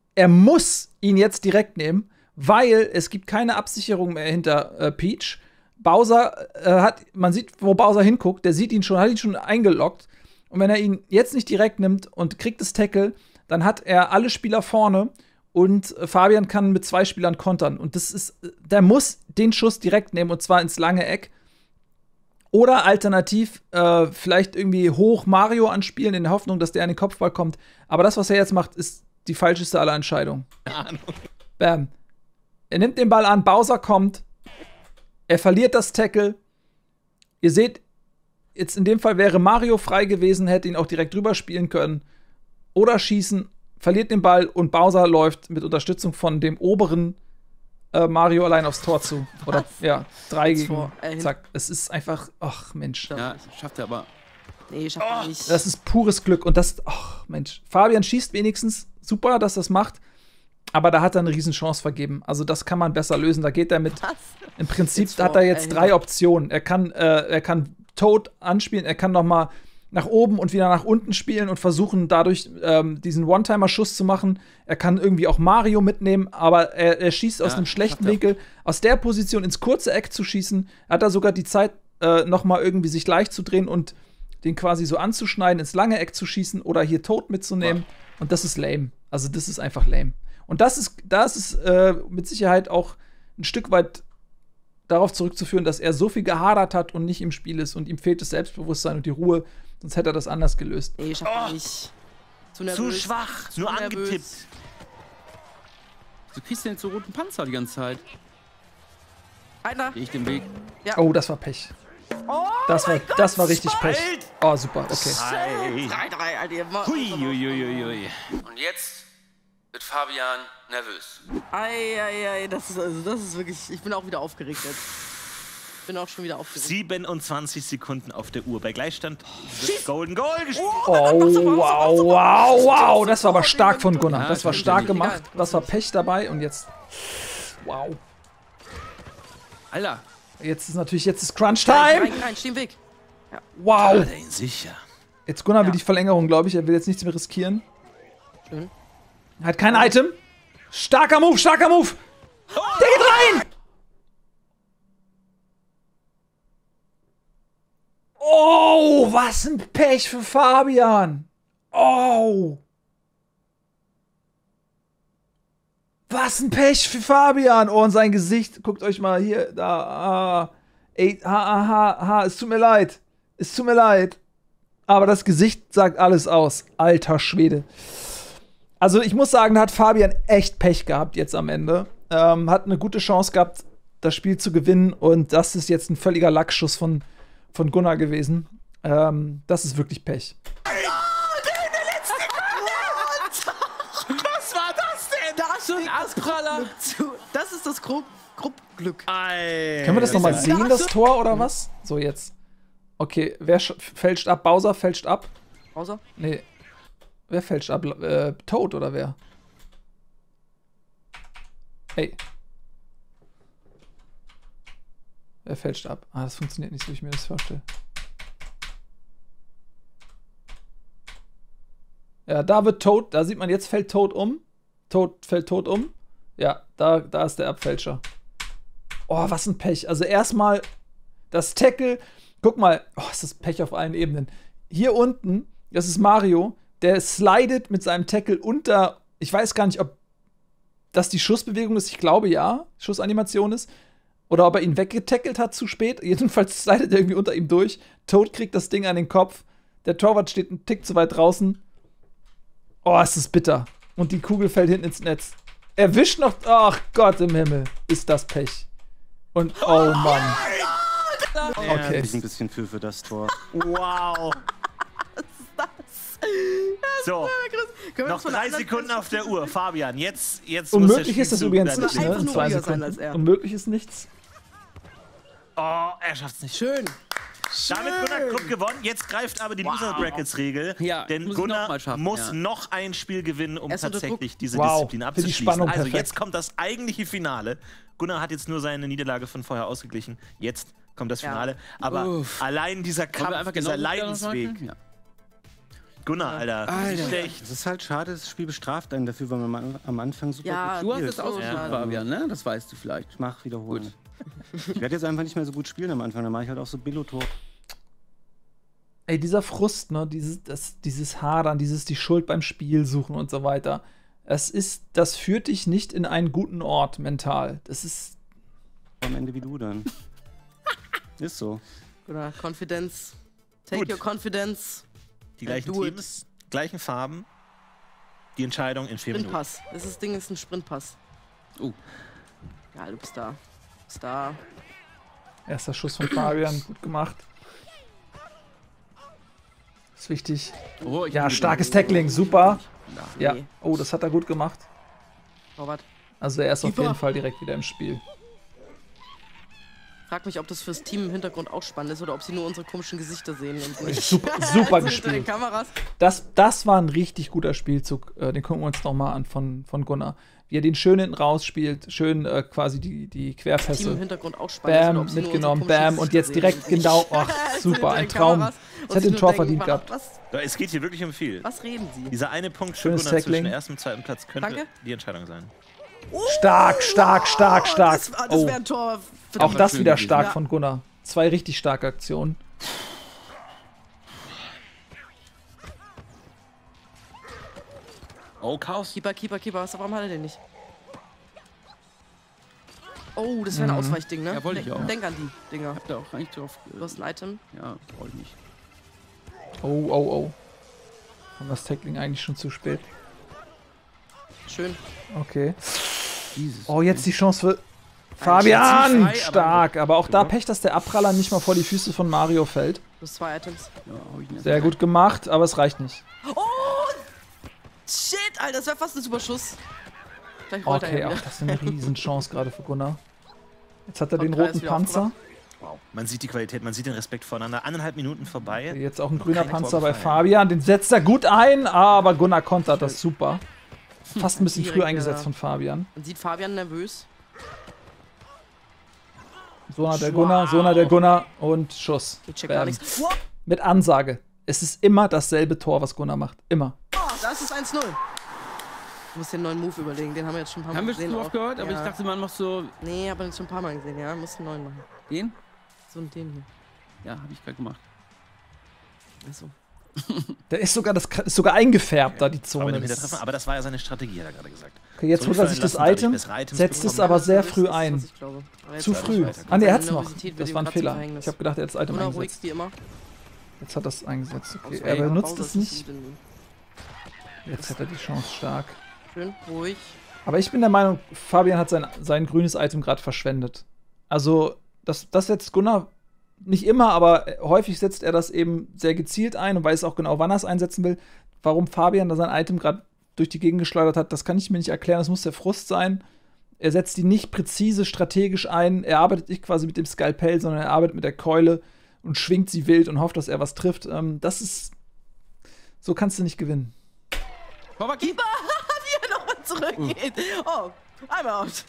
ihn jetzt direkt nehmen, weil es gibt keine Absicherung mehr hinter Peach. Bowser man sieht, wo Bowser hinguckt, der sieht ihn schon, hat ihn schon eingeloggt. Und wenn er ihn jetzt nicht direkt nimmt und kriegt das Tackle, dann hat er alle Spieler vorne und Fabian kann mit 2 Spielern kontern. Und der muss den Schuss direkt nehmen und zwar ins lange Eck. Oder alternativ vielleicht irgendwie hoch Mario anspielen in der Hoffnung, dass der an den Kopfball kommt. Aber das, was er jetzt macht, ist die falscheste aller Entscheidungen. Bam. Er nimmt den Ball an, Bowser kommt. Er verliert das Tackle. Ihr seht, jetzt in dem Fall wäre Mario frei gewesen, hätte ihn auch direkt drüber spielen können. Oder schießen, verliert den Ball und Bowser läuft mit Unterstützung von dem oberen Mario allein aufs Tor zu. Oder ja, 3 gegen. Zack. Es ist einfach, ach Mensch. Ja, schafft er aber. Nee, schafft er nicht. Das ist pures Glück. Und das, ach Mensch. Fabian schießt wenigstens. Super, dass das macht. Aber da hat er eine Riesenchance vergeben. Also das kann man besser lösen. Da geht er mit. Im Prinzip hat er jetzt 3 Optionen. Er kann Toad anspielen, er kann noch mal nach oben und wieder nach unten spielen und versuchen dadurch diesen One-Timer-Schuss zu machen. Er kann irgendwie auch Mario mitnehmen, aber er schießt aus einem schlechten Winkel. Aus der Position ins kurze Eck zu schießen, hat er sogar die Zeit, noch mal irgendwie sich leicht zu drehen und den quasi so anzuschneiden, ins lange Eck zu schießen oder hier Toad mitzunehmen. Und das ist lame. Also das ist einfach lame. Und das ist mit Sicherheit auch ein Stück weit darauf zurückzuführen, dass er so viel gehadert hat und nicht im Spiel ist und ihm fehlt das Selbstbewusstsein und die Ruhe, sonst hätte er das anders gelöst. Nee, schafft er nicht. Zu schwach, nur angetippt. Du kriegst den zu roten Panzer die ganze Zeit. Einer. Gehe ich den Weg. Ja. Oh, das war Pech. Oh das war richtig Pech. Oh, super, okay. 3-3, Alter. Hui. Und jetzt wird Fabian nervös. Ei, das ist wirklich. Ich bin auch wieder aufgeregt jetzt. Bin auch schon wieder aufgeregt. 27 Sekunden auf der Uhr. Bei Gleichstand wird Golden Goal gespielt. Oh, wow. Das war aber stark von Gunnar. Das war stark gemacht. Das war Pech dabei und jetzt. Wow. Alter. Jetzt ist Crunch-Time. Rein, steh im Weg. Ja. Wow. Sicher. Jetzt Gunnar will die Verlängerung, glaube ich. Er will jetzt nichts mehr riskieren. Schön. Hat kein Item. Starker Move. Der geht rein. Oh, was ein Pech für Fabian. Oh. Was ein Pech für Fabian. Oh, und sein Gesicht. Guckt euch mal hier, da. Ey, es tut mir leid. Aber das Gesicht sagt alles aus. Alter Schwede. Also ich muss sagen, da hat Fabian echt Pech gehabt jetzt am Ende. Hat eine gute Chance gehabt, das Spiel zu gewinnen. Und das ist jetzt ein völliger Lackschuss von Gunnar gewesen. Das ist wirklich Pech. Was war das denn? Das ist ein Abpraller. Das ist das Gruppenglück. Können wir das nochmal sehen, das Tor, oder was? So, jetzt. Okay, wer fälscht ab? Bowser fälscht ab. Bowser? Nee. Wer fälscht ab? Toad oder wer? Hey. Wer fälscht ab? Ah, das funktioniert nicht so, wie ich mir das vorstelle. Ja, da wird Toad, da sieht man, jetzt fällt Toad um. Fällt Toad um. Ja, da ist der Abfälscher. Oh, was ein Pech. Also erstmal das Tackle. Guck mal, oh, ist das Pech auf allen Ebenen. Hier unten, das ist Mario, der slidet mit seinem Tackle unter, ich weiß gar nicht, ob das die Schussbewegung ist. Ich glaube ja, Schussanimation ist. Oder ob er ihn weggetackelt hat zu spät. Jedenfalls slidet er irgendwie unter ihm durch. Toad kriegt das Ding an den Kopf. Der Torwart steht einen Tick zu weit draußen. Oh, es ist bitter. Und die Kugel fällt hinten ins Netz. Erwischt noch. Ach Gott im Himmel. Ist das Pech. Und oh Mann. Okay. Ich ein bisschen für das Tor. Wow. So, noch 3 Sekunden auf der Uhr. Fabian, jetzt unmöglich ist das übrigens nicht, ne? In 2 Sekunden. Unmöglich ist nichts. Oh, er schafft's nicht. Schön. Damit Gunnar Krupp gewonnen. Jetzt greift aber die Loser-Brackets-Regel. Ja, denn muss Gunnar muss ja. noch ein Spiel gewinnen, um tatsächlich diese Wow, Disziplin für die abzuschließen. Spannung Also perfekt. jetzt kommt das eigentliche Finale. Gunnar hat jetzt nur seine Niederlage von vorher ausgeglichen. Jetzt kommt das Finale. Aber allein dieser Kampf, dieser Leidensweg. Ja. Gunnar, Alter, das ist schlecht. Es ist halt schade, das Spiel bestraft einen dafür, weil man am Anfang super Ja, gut Du hast spielt. es ausgesucht, Fabian, ne? Das weißt du vielleicht. Ich mach wiederholen. Ich werde jetzt einfach nicht mehr so gut spielen am Anfang, dann mache ich halt auch so Billo-Tor. Ey, dieser Frust, ne, dieses Hadern, die Schuld beim Spiel suchen und so weiter, das führt dich nicht in einen guten Ort mental. Das ist Am Ende wie du dann. Ist so. Oder Confidence. Take your confidence. Die gleichen do it. Teams, gleichen Farben. Die Entscheidung in 4 Minuten. Sprintpass. Das Ding ist ein Sprintpass. Ja, du bist da. Du bist da. erster Schuss von Fabian, gut gemacht. Ist wichtig. Oh, ich Ja, bin starkes Tackling, super. Ja, Nee. oh, das hat er gut gemacht. Torwart. Also er ist auf Keeper. jeden Fall direkt wieder im Spiel. Frag mich, ob das fürs Team im Hintergrund auch spannend ist oder ob sie nur unsere komischen Gesichter sehen und nicht. Super Also hinter den gespielt. Kameras. Das war ein richtig guter Spielzug. Den gucken wir uns nochmal an von Gunnar. Wie er den schön hinten rausspielt, schön quasi die Team im Querpässe. Hintergrund auch spannend ist oder Bam, ob sie nur mitgenommen, unsere komischen bam. Und Gesichter jetzt sehen direkt und nicht. genau. Ach, Also super, hinter ein den Traum. Kameras und Das hätte sich ein Tor nur denken, verdient gehabt. Es geht hier wirklich um viel. Was reden sie? Dieser eine Punkt für Schönes Gunnar Tackling. zwischen ersten und zweiten Platz könnte Danke. die Entscheidung sein. Stark. Das Oh, wäre ein Tor. für auch die- das wieder gewesen. stark Ja. von Gunnar. 2 richtig starke Aktionen. Oh, Chaos. Keeper. Warum hat er den nicht? Oh, das wäre ein Ausweichding, ne? Ja, wollte ich auch. Denk an die Dinger. Hab da auch eigentlich drauf. Du hast ein Item. Ja, brauche ich nicht. Oh. Kam das Tackling eigentlich schon zu spät? Schön. Okay. Jesus. Oh, jetzt die Chance für Ziel Fabian. frei, Stark. Aber auch da Pech, dass der Abpraller nicht mal vor die Füße von Mario fällt. Du hast 2 Items. Ja, hab ich nicht. Sehr gut gemacht, aber es reicht nicht. Oh! Shit, Alter, das wäre fast ein super Schuss. Gleich rollt er Okay, ja auch wieder. das ist eine Riesenchance gerade für Gunnar. Jetzt hat er Kommt den gerade roten wieder Panzer. Wow. Man sieht die Qualität, man sieht den Respekt voneinander. 1,5 Minuten vorbei. Jetzt auch ein Noch grüner kein Panzer Tor bei gefallen. Fabian. Den setzt er gut ein, aber Gunnar kontert das super. Fast ein bisschen früh Direkt, eingesetzt von Fabian. Man sieht Fabian nervös. Sona der Gunnar und Schuss. Ich check gar Bam. nichts. Wow. Mit Ansage. Es ist immer dasselbe Tor, was Gunnar macht. Immer. Oh, das ist 1-0. Du musst den neuen Move überlegen, den haben wir jetzt schon ein paar Mal Haben wir gesehen. schon auch. oft gehört, aber Ja. ich dachte, man macht so Nee, aber den schon ein paar Mal gesehen, ja. Musst einen neuen machen. den. So und den hier. Ja, habe ich gerade gemacht. Achso. Der ist sogar eingefärbt, da die Aber, Zone. im Hintertreffen, aber das war ja seine Strategie, hat er gerade gesagt. Okay, jetzt holt er sich das Zurückfallen Item, lassen, dadurch bessere Items setzt es bekommen. aber sehr Das ist früh das, ein. was ich glaube. Aber jetzt Zu weiß ich früh. weiter. Ah, ne, er hat's Seine noch. Nervosität wird Das ihm war ein grad zum Fehler. Verhängnis. Ich habe gedacht, er hat das Item Oder ruhig eingesetzt. wie immer. Jetzt hat er es eingesetzt. Okay, Außer er Bowser benutzt ist es nicht. gut in- Jetzt hat er die Chance stark. Schön, ruhig. Aber ich bin der Meinung, Fabian hat sein grünes Item gerade verschwendet. Also, das setzt Gunnar nicht immer, aber häufig setzt er das eben sehr gezielt ein und weiß auch genau, wann er es einsetzen will. Warum Fabian da sein Item gerade durch die Gegend geschleudert hat, das kann ich mir nicht erklären. Das muss der Frust sein. Er setzt die nicht präzise strategisch ein. Er arbeitet nicht quasi mit dem Skalpell, sondern er arbeitet mit der Keule und schwingt sie wild und hofft, dass er was trifft. Das ist. So kannst du nicht gewinnen. Keeper, wie er nochmal zurückgeht. Oh, I'm out.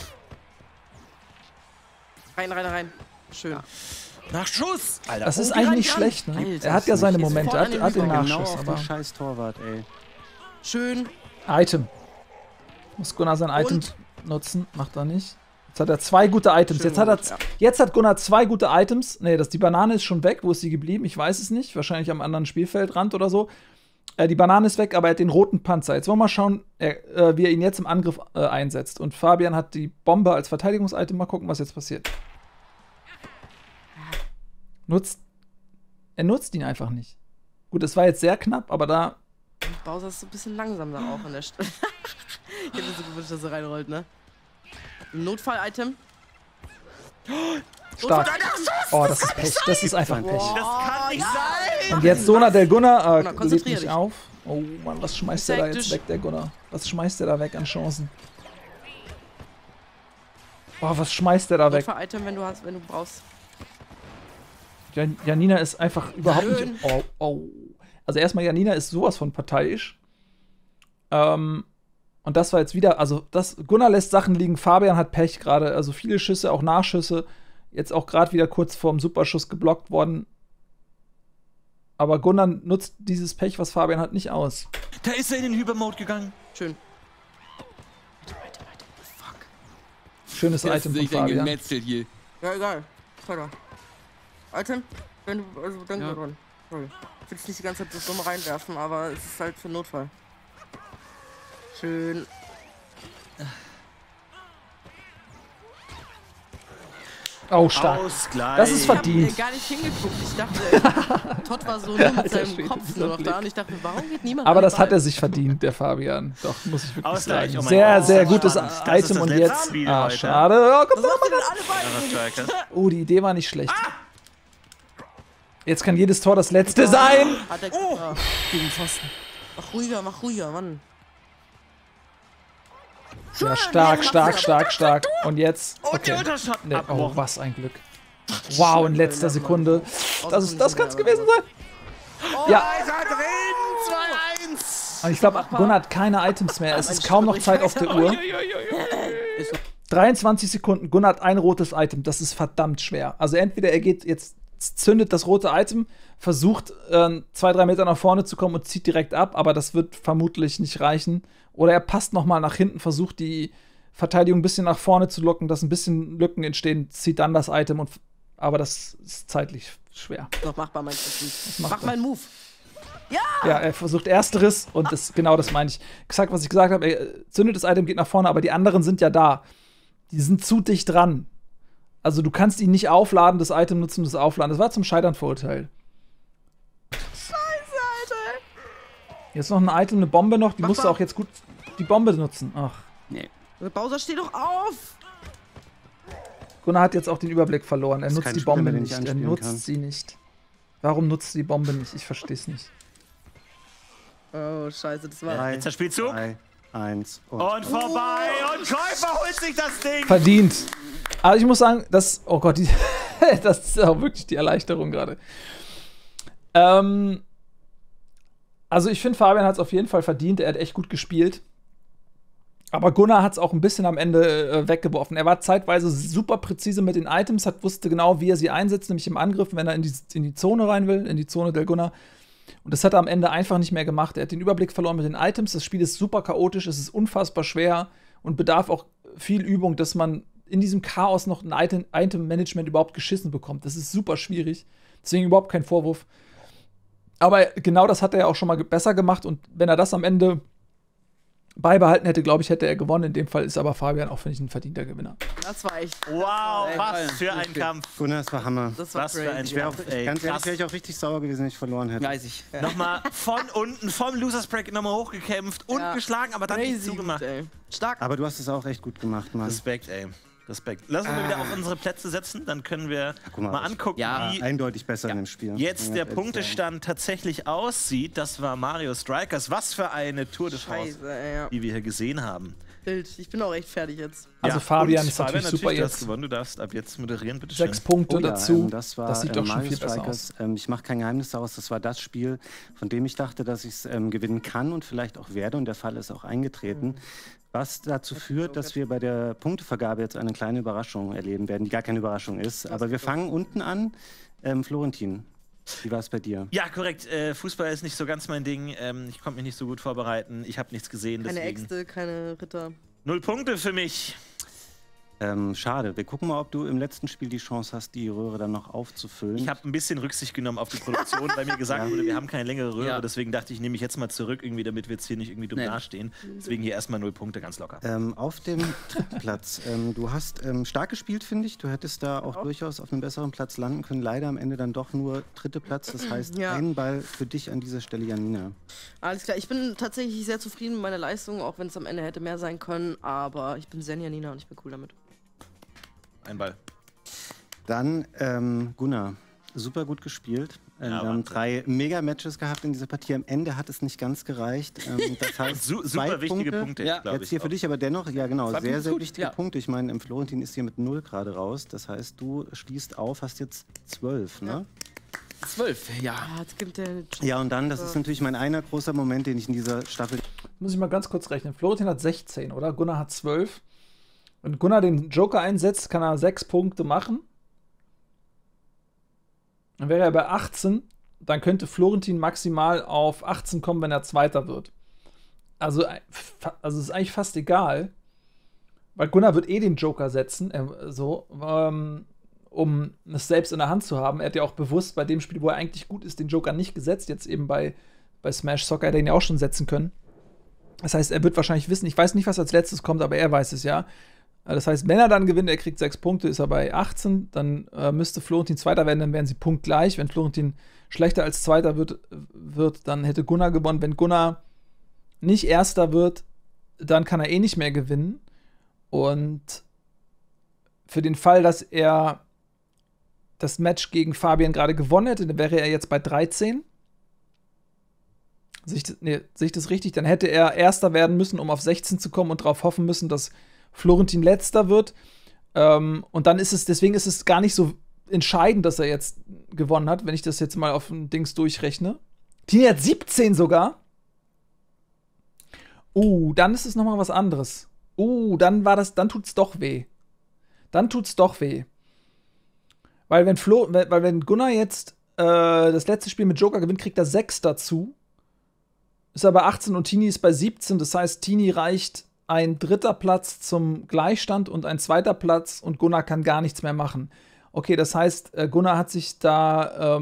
Rein. Schön. Nach Schuss! Alter, Das ist die eigentlich rein nicht an. schlecht, ne? Alter, Er hat ja seine ist Momente, voll an den hat den Rücken. Genau Nachschuss, auf aber. den scheiß Torwart, ey. Schön. Item. Muss Gunnar sein Item nutzen, macht er nicht. Jetzt hat er 2 gute Items. Schön gut, ja. Jetzt hat Gunnar 2 gute Items. Nee, die Banane ist schon weg. Wo ist sie geblieben? Ich weiß es nicht. Wahrscheinlich am anderen Spielfeldrand oder so. Die Banane ist weg, aber er hat den roten Panzer. Jetzt wollen wir mal schauen, wie er ihn jetzt im Angriff einsetzt. Und Fabian hat die Bombe als Verteidigungsitem. Mal gucken, was jetzt passiert. Er nutzt ihn einfach nicht. Gut, es war jetzt sehr knapp, aber da... Bowser ist so ein bisschen langsam da auch an der Stelle. Ich hätte so gewünscht, dass er reinrollt, ne? Notfall-Item. Stark. Oh, das ist Pech. Das ist einfach Pech. Das kann nicht sein! Und jetzt Donat der Gunnar legt konzentrier nicht dich. auf. Oh Mann, was schmeißt der da jetzt weg, der Gunnar? Was schmeißt der da weg an Chancen? Oh, was schmeißt der da weg? Notfall-Item, wenn du brauchst. Janina ist einfach überhaupt nicht... Oh. Also erstmal, Janina ist sowas von parteiisch. Und das war jetzt wieder... Also Gunnar lässt Sachen liegen, Fabian hat Pech gerade. Also viele Schüsse, auch Nachschüsse. Jetzt auch gerade wieder kurz vorm Superschuss geblockt worden. Aber Gunnar nutzt dieses Pech, was Fabian hat, nicht aus. Da ist er in den Hyper-Mode gegangen. Schön. Schönes Item von Fabian. Hier. Ja, egal. Vater. Item? Wenn du, also danke dran. Sorry. Ich will es nicht die ganze Zeit so dumm reinwerfen, aber es ist halt für Notfall. Schön. Oh, stark. Ausgleich. Das ist verdient. Ich hab gar nicht hingeguckt. Ich dachte, Todd war so nur mit seinem Kopf nur noch da und ich dachte, warum geht niemand Aber an den das hat Ball? er sich verdient, der Fabian. Doch, muss ich wirklich Ausgleich, sagen. oh mein Sehr, Gott. sehr gutes Das ist das Item. Und letzte jetzt... Spiel Ah, heute. schade. Oh, Gott, Was macht ihr denn alle beiden? oh, die Idee war nicht schlecht. Jetzt kann jedes Tor das letzte sein. Hat er gegen Pfosten. Mach ruhiger, Mann. Ja, stark. Und jetzt... Okay. Nee, oh, was ein Glück. Wow, in letzter Sekunde. Das kann es gewesen sein. Ja. drin! 2-1! Und ich glaube, Gunnar hat keine Items mehr. Es ist kaum noch Zeit auf der Uhr. 23 Sekunden. Gunnar hat ein rotes Item. Das ist verdammt schwer. Also entweder er geht jetzt, zündet das rote Item, versucht 2-3 Meter nach vorne zu kommen und zieht direkt ab, aber das wird vermutlich nicht reichen. Oder er passt nochmal nach hinten, versucht die Verteidigung ein bisschen nach vorne zu locken, dass ein bisschen Lücken entstehen, zieht dann das Item. Aber das ist zeitlich schwer. Doch machbar, meinst du? Mach meinen Move. Ja, er versucht Ersteres und genau das meine ich. Exakt, was ich gesagt habe, er zündet das Item, geht nach vorne, aber die anderen sind ja da. Die sind zu dicht dran. Also du kannst ihn nicht aufladen, das Item nutzen, das aufladen. Das war zum Scheitern verurteilt. Scheiße, Alter. Jetzt noch ein Item, eine Bombe noch. Die musst du auch jetzt gut die Bombe nutzen. Ach. Nee. Bowser, steh doch auf! Gunnar hat jetzt auch den Überblick verloren. Er Das ist nutzt kein die Spieler, Bombe den nicht. ich Er anspielen nutzt kann. sie nicht. Warum nutzt du die Bombe nicht? Ich verstehe es nicht. Oh, scheiße, das war... Letzter Spielzug. 3, 1 Und vorbei. Und Käufer holt sich das Ding. Verdient. Aber ich muss sagen, oh Gott, das ist auch wirklich die Erleichterung gerade. Also ich finde, Fabian hat es auf jeden Fall verdient. Er hat echt gut gespielt. Aber Gunnar hat es auch ein bisschen am Ende weggeworfen. Er war zeitweise super präzise mit den Items, wusste genau, wie er sie einsetzt, nämlich im Angriff, wenn er in die Zone rein will, in die Zone der Gunnar. Und das hat er am Ende einfach nicht mehr gemacht. Er hat den Überblick verloren mit den Items. Das Spiel ist super chaotisch, es ist unfassbar schwer und bedarf auch viel Übung, dass man in diesem Chaos noch ein Item-Management überhaupt geschissen bekommt. Das ist super schwierig. Deswegen überhaupt kein Vorwurf. Aber genau das hat er ja auch schon mal besser gemacht. Und wenn er das am Ende beibehalten hätte, glaube ich, hätte er gewonnen. In dem Fall ist aber Fabian auch, finde ich, ein verdienter Gewinner. Das war echt... Wow, was für ein Kampf. Gunnar, das war Hammer. Das war Was für ein crazy. Kampf, ey. Ganz ehrlich, Krass. wäre ich auch richtig sauer gewesen, wenn ich verloren hätte. Weiß ich. Nochmal von unten, vom Losers Bracket nochmal hochgekämpft und Ja. geschlagen, aber dann nicht Crazy zugemacht. gut, ey. Stark. Aber du hast es auch echt gut gemacht, Mann. Respekt, ey. Respekt. Lass uns mal wieder auf unsere Plätze setzen, dann können wir guck mal, mal angucken, Ja, wie Eindeutig besser in dem Spiel. jetzt Ja, der ehrlich Punktestand tatsächlich aussieht. Das war Mario Strikers. Was für eine Tour de France, Scheiße, ey, ja. die wir hier gesehen haben. Bild. Ich bin auch echt fertig jetzt. Also Fabian und ist natürlich super du hast jetzt. gewonnen. Du darfst ab jetzt moderieren, bitte schön. 6 Punkte Oh ja, dazu. das war das sieht doch schon Mario viel besser Strikers. aus. Ich mache kein Geheimnis daraus, das war das Spiel, von dem ich dachte, dass ich es gewinnen kann und vielleicht auch werde. Und der Fall ist auch eingetreten. Was dazu führt, dass wir bei der Punktevergabe jetzt eine kleine Überraschung erleben werden, die gar keine Überraschung ist. Aber wir fangen unten an. Florentin, wie war es bei dir? Ja, korrekt. Fußball ist nicht so ganz mein Ding. Ich konnte mich nicht so gut vorbereiten. Ich habe nichts gesehen, Keine deswegen Äxte, keine Ritter. 0 Punkte für mich. Schade. Wir gucken mal, ob du im letzten Spiel die Chance hast, die Röhre dann noch aufzufüllen. Ich habe ein bisschen Rücksicht genommen auf die Produktion, weil mir gesagt wurde, wir haben keine längere Röhre. Deswegen dachte ich, nehme ich jetzt mal zurück, irgendwie, damit wir jetzt hier nicht irgendwie dumm dastehen. Deswegen hier erstmal 0 Punkte, ganz locker. Auf dem dritten Platz. Du hast stark gespielt, finde ich. Du hättest da auch durchaus auf einem besseren Platz landen können. Leider am Ende dann doch nur dritte Platz. Das heißt, ein Ball für dich an dieser Stelle, Janina. Alles klar, ich bin tatsächlich sehr zufrieden mit meiner Leistung, auch wenn es am Ende hätte mehr sein können. Aber ich bin Zen Janina und ich bin cool damit. Ein Ball. Dann Gunnar, super gut gespielt. Wir haben 3 Mega-Matches gehabt in dieser Partie. Am Ende hat es nicht ganz gereicht. Das heißt, super wichtige Punkte, glaube ich. Jetzt hier für dich, aber dennoch, ja genau, sehr, sehr wichtige Punkte. Ich meine, im Florentin ist hier mit 0 gerade raus. Das heißt, du schließt auf, hast jetzt 12, ne? 12, ja. Ja, und dann, das ist natürlich mein einer großer Moment, den ich in dieser Staffel... Muss ich mal ganz kurz rechnen. Florentin hat 16, oder? Gunnar hat 12. Wenn Gunnar den Joker einsetzt, kann er 6 Punkte machen. Dann wäre er bei 18. Dann könnte Florentin maximal auf 18 kommen, wenn er Zweiter wird. Also ist eigentlich fast egal. Weil Gunnar wird den Joker setzen, um es selbst in der Hand zu haben. Er hat ja auch bewusst bei dem Spiel, wo er eigentlich gut ist, den Joker nicht gesetzt. Jetzt eben bei Smash Soccer hätte er ihn ja auch schon setzen können. Das heißt, er wird wahrscheinlich wissen, ich weiß nicht, was als letztes kommt, aber er weiß es ja. Das heißt, wenn er dann gewinnt, er kriegt 6 Punkte, ist er bei 18, dann müsste Florentin Zweiter werden, dann wären sie punktgleich. Wenn Florentin schlechter als Zweiter wird, dann hätte Gunnar gewonnen. Wenn Gunnar nicht Erster wird, dann kann er nicht mehr gewinnen. Und für den Fall, dass er das Match gegen Fabian gerade gewonnen hätte, dann wäre er jetzt bei 13. Sehe ich das richtig? Dann hätte er Erster werden müssen, um auf 16 zu kommen und darauf hoffen müssen, dass Florentin Letzter wird. Und dann deswegen ist es gar nicht so entscheidend, dass er jetzt gewonnen hat, wenn ich das jetzt mal auf ein Dings durchrechne. Tini hat 17 sogar. Dann ist es nochmal was anderes. Dann tut's doch weh. Weil wenn Gunnar jetzt das letzte Spiel mit Joker gewinnt, kriegt er 6 dazu. Ist aber 18 und Tini ist bei 17. Das heißt, Tini reicht ein 3. Platz zum Gleichstand und ein 2. Platz und Gunnar kann gar nichts mehr machen. Okay, das heißt, Gunnar hat sich da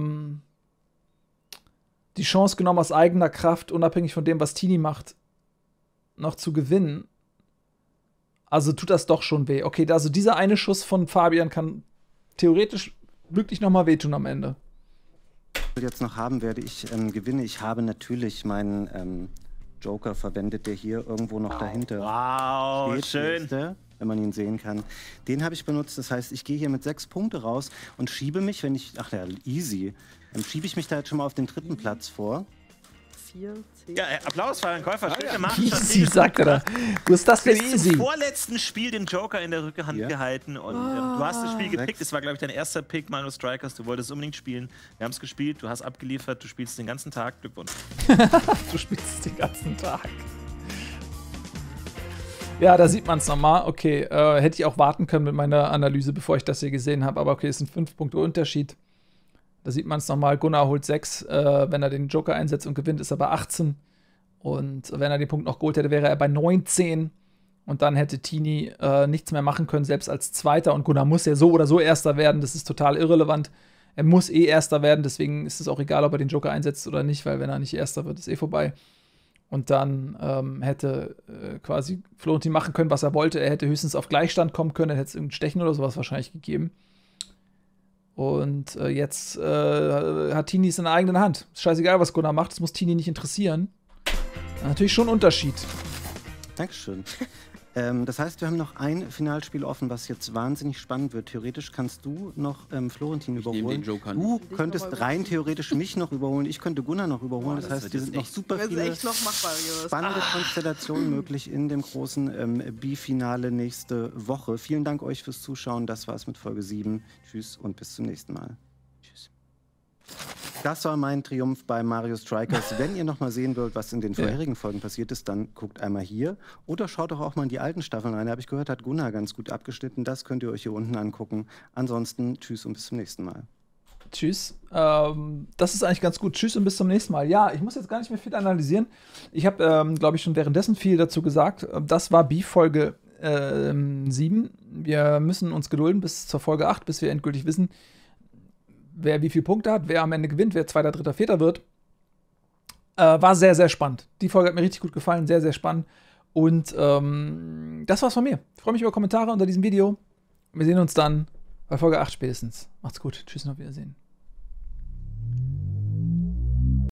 die Chance genommen, aus eigener Kraft, unabhängig von dem, was Tini macht, noch zu gewinnen. Also tut das doch schon weh. Okay, also dieser eine Schuss von Fabian kann theoretisch wirklich noch mal wehtun am Ende. Jetzt noch haben werde ich gewinne. Ich habe natürlich meinen Joker verwendet, der hier irgendwo noch dahinter steht. Schön. Wenn man ihn sehen kann. Den habe ich benutzt. Das heißt, ich gehe hier mit 6 Punkte raus und schiebe mich, easy. Dann schiebe ich mich da jetzt schon mal auf den 3. Platz vor. 4, 10. Ja, Applaus für den Käufer. Schön gemacht. Easy, sagt er da. Wo ist das denn easy? Im vorletzten Spiel den Joker in der Rückhand gehalten und du hast das Spiel gepickt. Es war, glaube ich, dein erster Pick, Mario Strikers. Du wolltest unbedingt spielen. Wir haben es gespielt, du hast abgeliefert, du spielst den ganzen Tag. Glückwunsch. Du spielst den ganzen Tag. Ja, da sieht man es nochmal. Okay, hätte ich auch warten können mit meiner Analyse, bevor ich das hier gesehen habe. Aber okay, es sind 5 Punkte Unterschied. Da sieht man es nochmal. Gunnar holt 6. Wenn er den Joker einsetzt und gewinnt, ist er bei 18. Und wenn er den Punkt noch geholt hätte, wäre er bei 19. Und dann hätte Tini nichts mehr machen können, selbst als Zweiter. Und Gunnar muss ja so oder so Erster werden. Das ist total irrelevant. Er muss Erster werden. Deswegen ist es auch egal, ob er den Joker einsetzt oder nicht. Weil wenn er nicht Erster wird, ist vorbei. Und dann hätte quasi Florentin machen können, was er wollte. Er hätte höchstens auf Gleichstand kommen können. Er hätte es irgendein Stechen oder sowas wahrscheinlich gegeben. Und jetzt hat Tini es in der eigenen Hand. Ist scheißegal, was Gunnar macht. Das muss Tini nicht interessieren. Natürlich schon ein Unterschied. Dankeschön. Das heißt, wir haben noch ein Finalspiel offen, was jetzt wahnsinnig spannend wird. Theoretisch kannst du noch Florentin überholen. Du könntest rein theoretisch mich noch überholen. Ich könnte Gunnar noch überholen. Das heißt, hier sind noch super viele spannende Konstellationen möglich in dem großen B-Finale nächste Woche. Vielen Dank euch fürs Zuschauen. Das war's mit Folge 7. Tschüss und bis zum nächsten Mal. Tschüss. Das war mein Triumph bei Mario Strikers. Wenn ihr noch mal sehen wollt, was in den vorherigen Folgen passiert ist, dann guckt einmal hier. Oder schaut doch auch mal in die alten Staffeln rein. Da habe ich gehört, hat Gunnar ganz gut abgeschnitten. Das könnt ihr euch hier unten angucken. Ansonsten tschüss und bis zum nächsten Mal. Tschüss. Das ist eigentlich ganz gut. Tschüss und bis zum nächsten Mal. Ja, ich muss jetzt gar nicht mehr viel analysieren. Ich habe, glaube ich, schon währenddessen viel dazu gesagt. Das war B-Folge 7. Wir müssen uns gedulden bis zur Folge 8, bis wir endgültig wissen, wer wie viele Punkte hat, wer am Ende gewinnt, wer 2., 3., 4. wird. War sehr, sehr spannend. Die Folge hat mir richtig gut gefallen, sehr, sehr spannend. Und das war's von mir. Ich freue mich über Kommentare unter diesem Video. Wir sehen uns dann bei Folge 8 spätestens. Macht's gut. Tschüss und auf Wiedersehen.